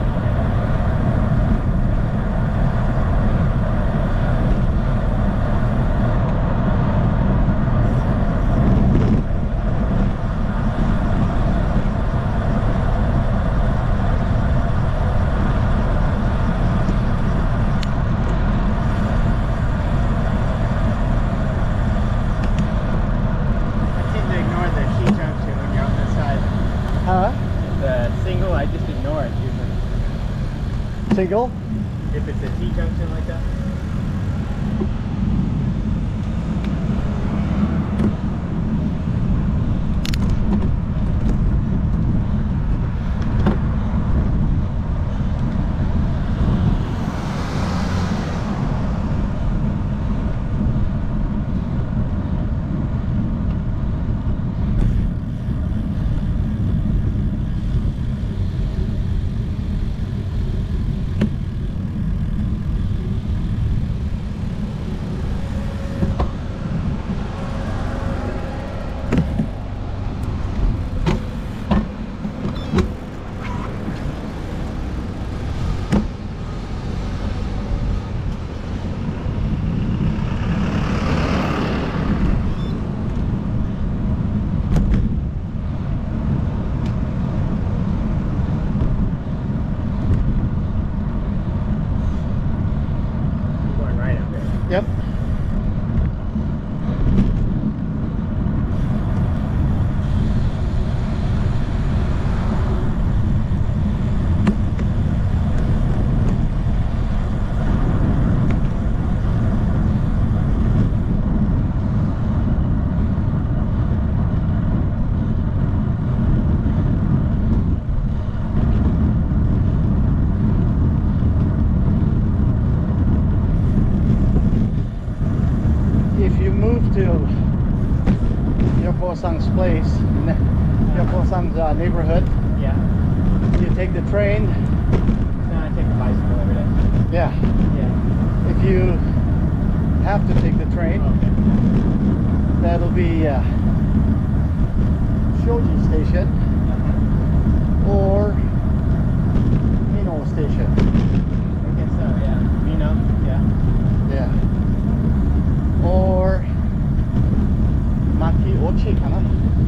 [SPEAKER 3] uh, single, I just ignore it usually.
[SPEAKER 2] Single?
[SPEAKER 3] If it's a T-junction like that.
[SPEAKER 2] Yep. Sang's place, Yoko Sang's uh, neighborhood.
[SPEAKER 3] Yeah.
[SPEAKER 2] You take the train.
[SPEAKER 3] No, I take the bicycle every day.
[SPEAKER 2] Yeah.
[SPEAKER 3] Yeah.
[SPEAKER 2] If you have to take the train,
[SPEAKER 3] okay.
[SPEAKER 2] that'll be uh, Shoji Station
[SPEAKER 3] Uh-huh.
[SPEAKER 2] or Mino Station.
[SPEAKER 3] I guess so, yeah. Mino, yeah.
[SPEAKER 2] Yeah. Or Maki Ochi kana?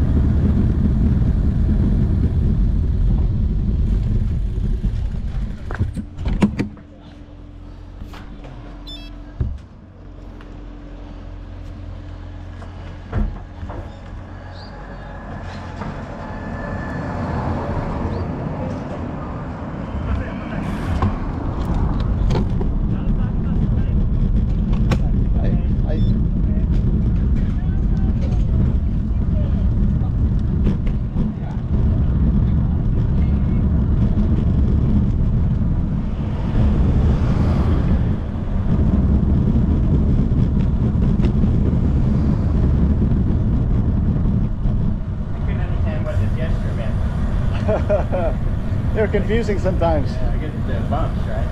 [SPEAKER 2] They're confusing sometimes.
[SPEAKER 3] Yeah, I get the bumps, right?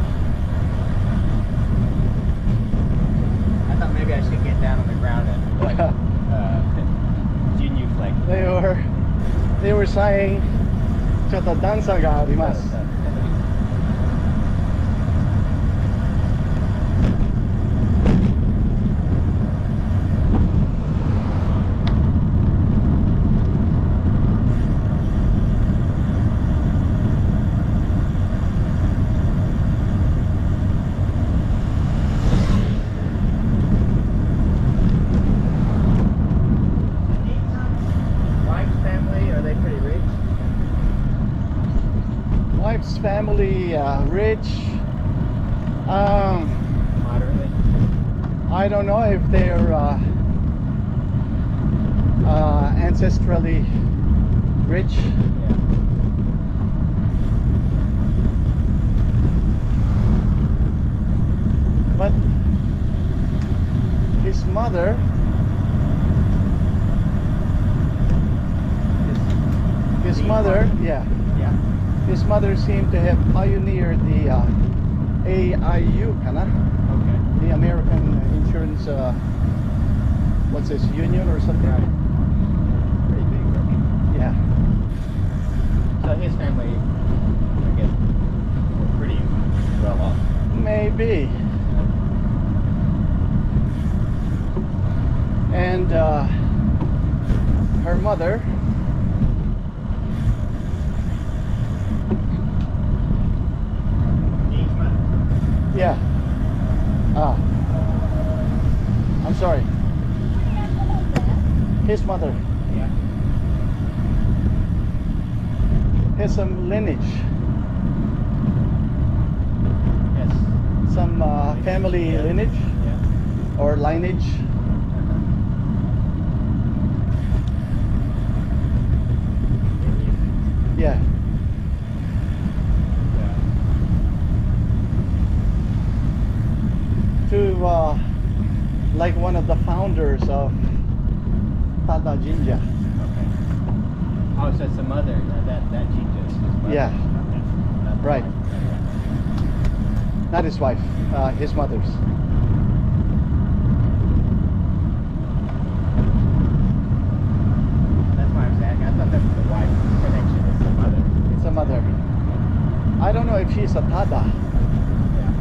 [SPEAKER 3] I thought maybe I should get down on the ground and like uh, genuflect.
[SPEAKER 2] They were, they were saying, ちょっと段差があります。Family uh, rich, um,
[SPEAKER 3] moderately.
[SPEAKER 2] I don't know if they're uh, uh, ancestrally rich.
[SPEAKER 3] Yeah.
[SPEAKER 2] But his mother, his, his mother, yeah.
[SPEAKER 3] Yeah.
[SPEAKER 2] His mother seemed to have pioneered the uh, A I U, kana?
[SPEAKER 3] Okay.
[SPEAKER 2] The American Insurance, uh, what's this, union or something?
[SPEAKER 3] Right. Pretty big, right?
[SPEAKER 2] Yeah.
[SPEAKER 3] So his family, I guess, were pretty well off.
[SPEAKER 2] Maybe. And uh, her mother, yeah. Ah. I'm sorry. His mother.
[SPEAKER 3] Yeah.
[SPEAKER 2] has some lineage,
[SPEAKER 3] Yes.
[SPEAKER 2] some uh, family
[SPEAKER 3] Yeah.
[SPEAKER 2] lineage
[SPEAKER 3] Yeah.
[SPEAKER 2] or lineage. Yeah.
[SPEAKER 3] Yeah.
[SPEAKER 2] To uh, like one of the founders of Tada Jinja.
[SPEAKER 3] Okay. Oh, so it's the mother. uh, That that Jinja is his mother.
[SPEAKER 2] Yeah.
[SPEAKER 3] Okay. Not the
[SPEAKER 2] Right.
[SPEAKER 3] wife.
[SPEAKER 2] Not his wife, uh, his mother's.
[SPEAKER 3] That's why I was asking. I thought that was the wife connection. It's the mother.
[SPEAKER 2] It's a mother. I don't know if she's a Tada.
[SPEAKER 3] Yeah.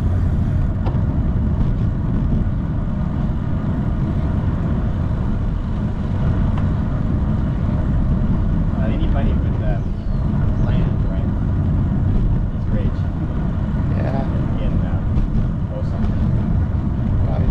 [SPEAKER 3] Uh, anybody with uh, land, right? Is rich
[SPEAKER 2] Yeah,
[SPEAKER 3] in uh, Osaka.
[SPEAKER 2] right.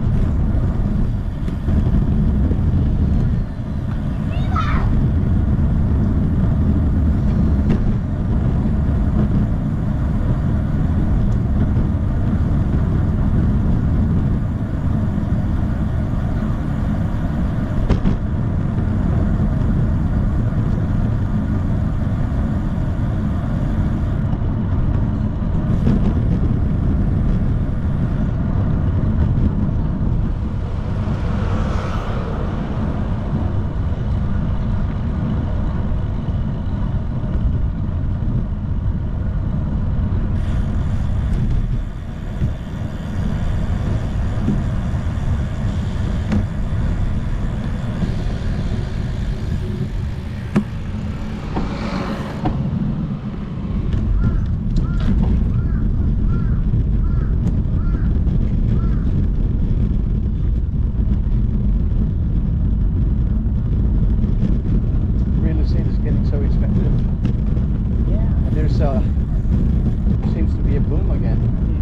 [SPEAKER 2] Real estate is getting so expensive.
[SPEAKER 3] Yeah.
[SPEAKER 2] There's uh seems to be a boom again.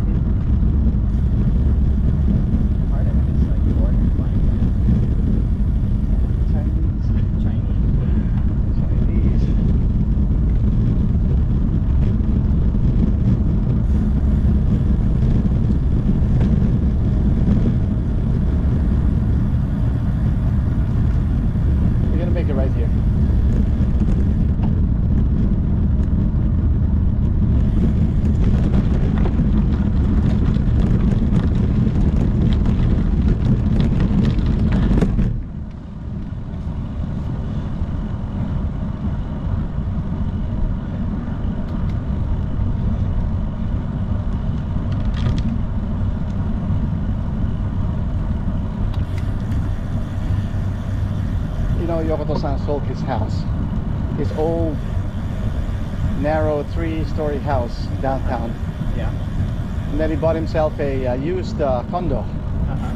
[SPEAKER 3] Part of it is like foreign flying
[SPEAKER 2] Chinese,
[SPEAKER 3] Chinese.
[SPEAKER 2] Chinese. We're gonna make it right here. You know, Yokoto-san sold his house, his old, narrow three-story house downtown,
[SPEAKER 3] Yeah.
[SPEAKER 2] and then he bought himself a uh, used uh, condo,
[SPEAKER 3] Uh-huh.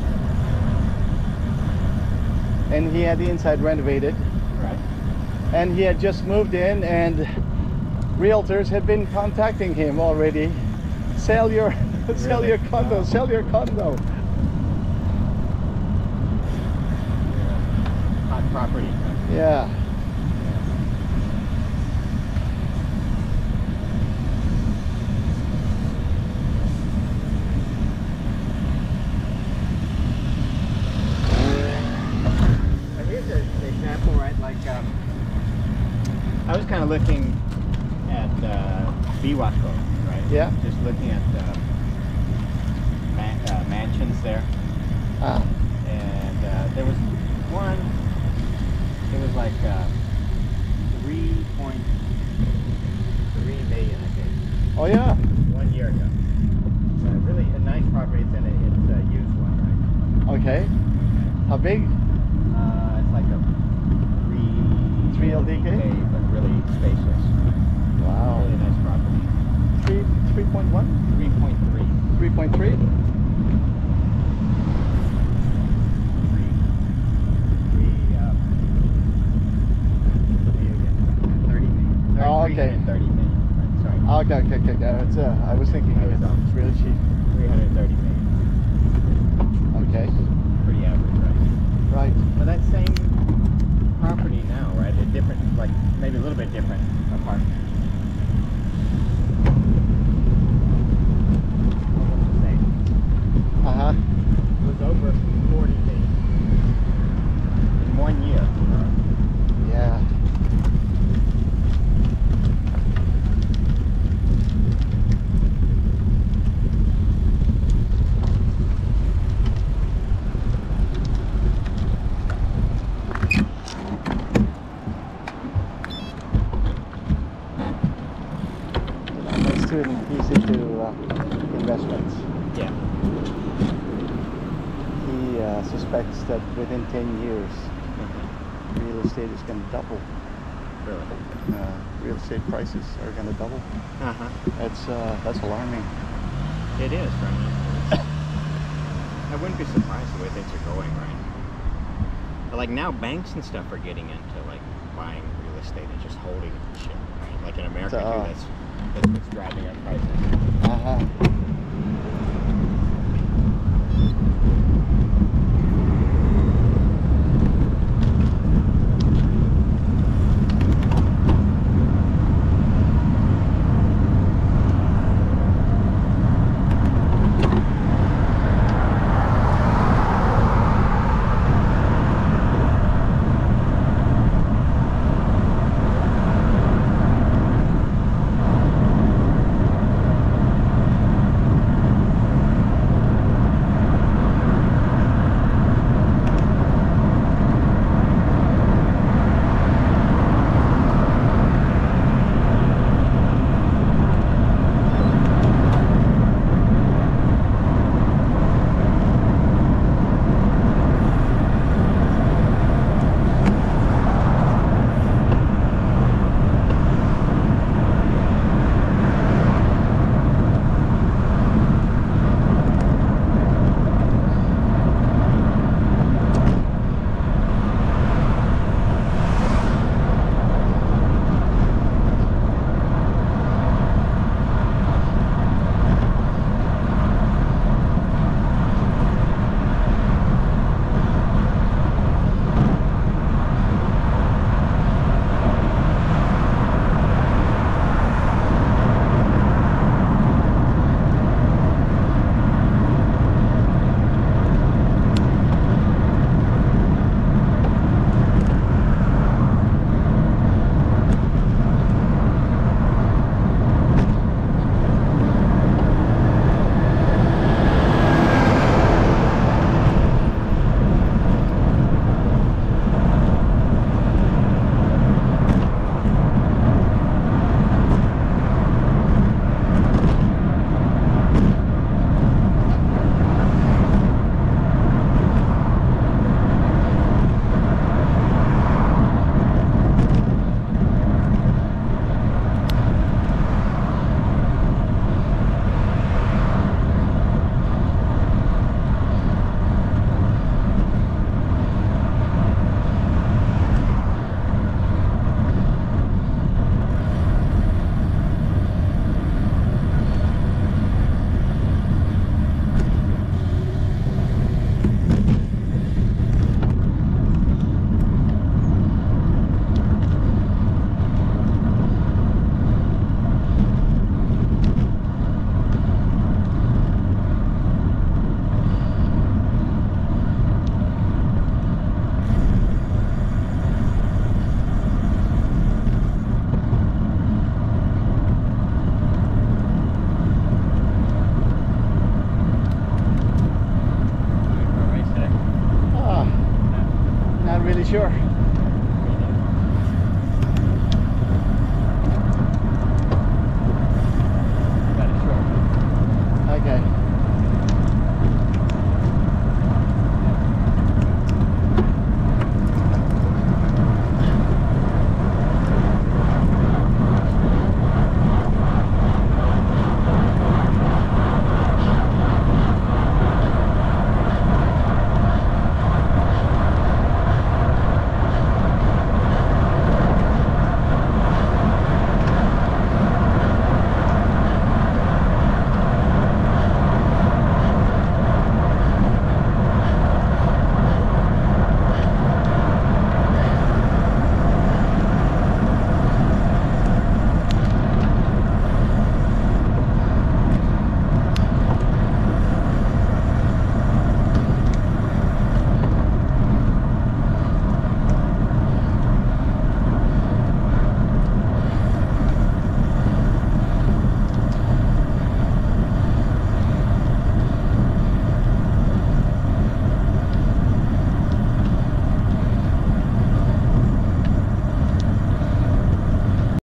[SPEAKER 2] and he had the inside renovated,
[SPEAKER 3] Right.
[SPEAKER 2] and he had just moved in, and realtors had been contacting him already. Sell your, sell
[SPEAKER 3] Really?
[SPEAKER 2] your condo,
[SPEAKER 3] Wow.
[SPEAKER 2] sell your condo.
[SPEAKER 3] Hot property.
[SPEAKER 2] Yeah.
[SPEAKER 3] But here's a- an example, right? Like, um, I was kind of looking at uh, Biwako, right?
[SPEAKER 2] Yeah.
[SPEAKER 3] Just looking at uh, man, uh, mansions there,
[SPEAKER 2] Ah,
[SPEAKER 3] and uh, there was one. It was like uh, three point three million, I think,
[SPEAKER 2] oh yeah.
[SPEAKER 3] one year ago. Uh, really a nice property. It's in a it's a used one, right?
[SPEAKER 2] Okay. How big?
[SPEAKER 3] Uh, it's like a three
[SPEAKER 2] Three L D K?
[SPEAKER 3] but really spacious.
[SPEAKER 2] Wow.
[SPEAKER 3] Really nice property.
[SPEAKER 2] Three, three point one,
[SPEAKER 3] Three point three.
[SPEAKER 2] three point three.
[SPEAKER 3] Three. Uh, thirty million.
[SPEAKER 2] Oh, okay.
[SPEAKER 3] Thirty million. Right, sorry.
[SPEAKER 2] Okay, okay, okay. Yeah, it's, uh, I was thinking
[SPEAKER 3] I was
[SPEAKER 2] it's,
[SPEAKER 3] off.
[SPEAKER 2] it's really cheap.
[SPEAKER 3] Three hundred thirty million.
[SPEAKER 2] Okay.
[SPEAKER 3] Pretty average, right?
[SPEAKER 2] Right.
[SPEAKER 3] But that same property now, right? A different, like maybe a little bit different apartment.
[SPEAKER 2] too he's into uh, investments.
[SPEAKER 3] Yeah.
[SPEAKER 2] He uh, suspects that within ten years,
[SPEAKER 3] Mm-hmm.
[SPEAKER 2] real estate is going to double.
[SPEAKER 3] Really?
[SPEAKER 2] Uh, real estate prices are going to double.
[SPEAKER 3] Uh-huh.
[SPEAKER 2] That's uh, that's alarming.
[SPEAKER 3] It is, right? I wouldn't be surprised the way things are going, right? But like now banks and stuff are getting into like buying real estate and just holding it and shit, right? Like in America
[SPEAKER 2] So, uh,
[SPEAKER 3] too, that's, that's what's driving up prices.
[SPEAKER 2] Uh-huh.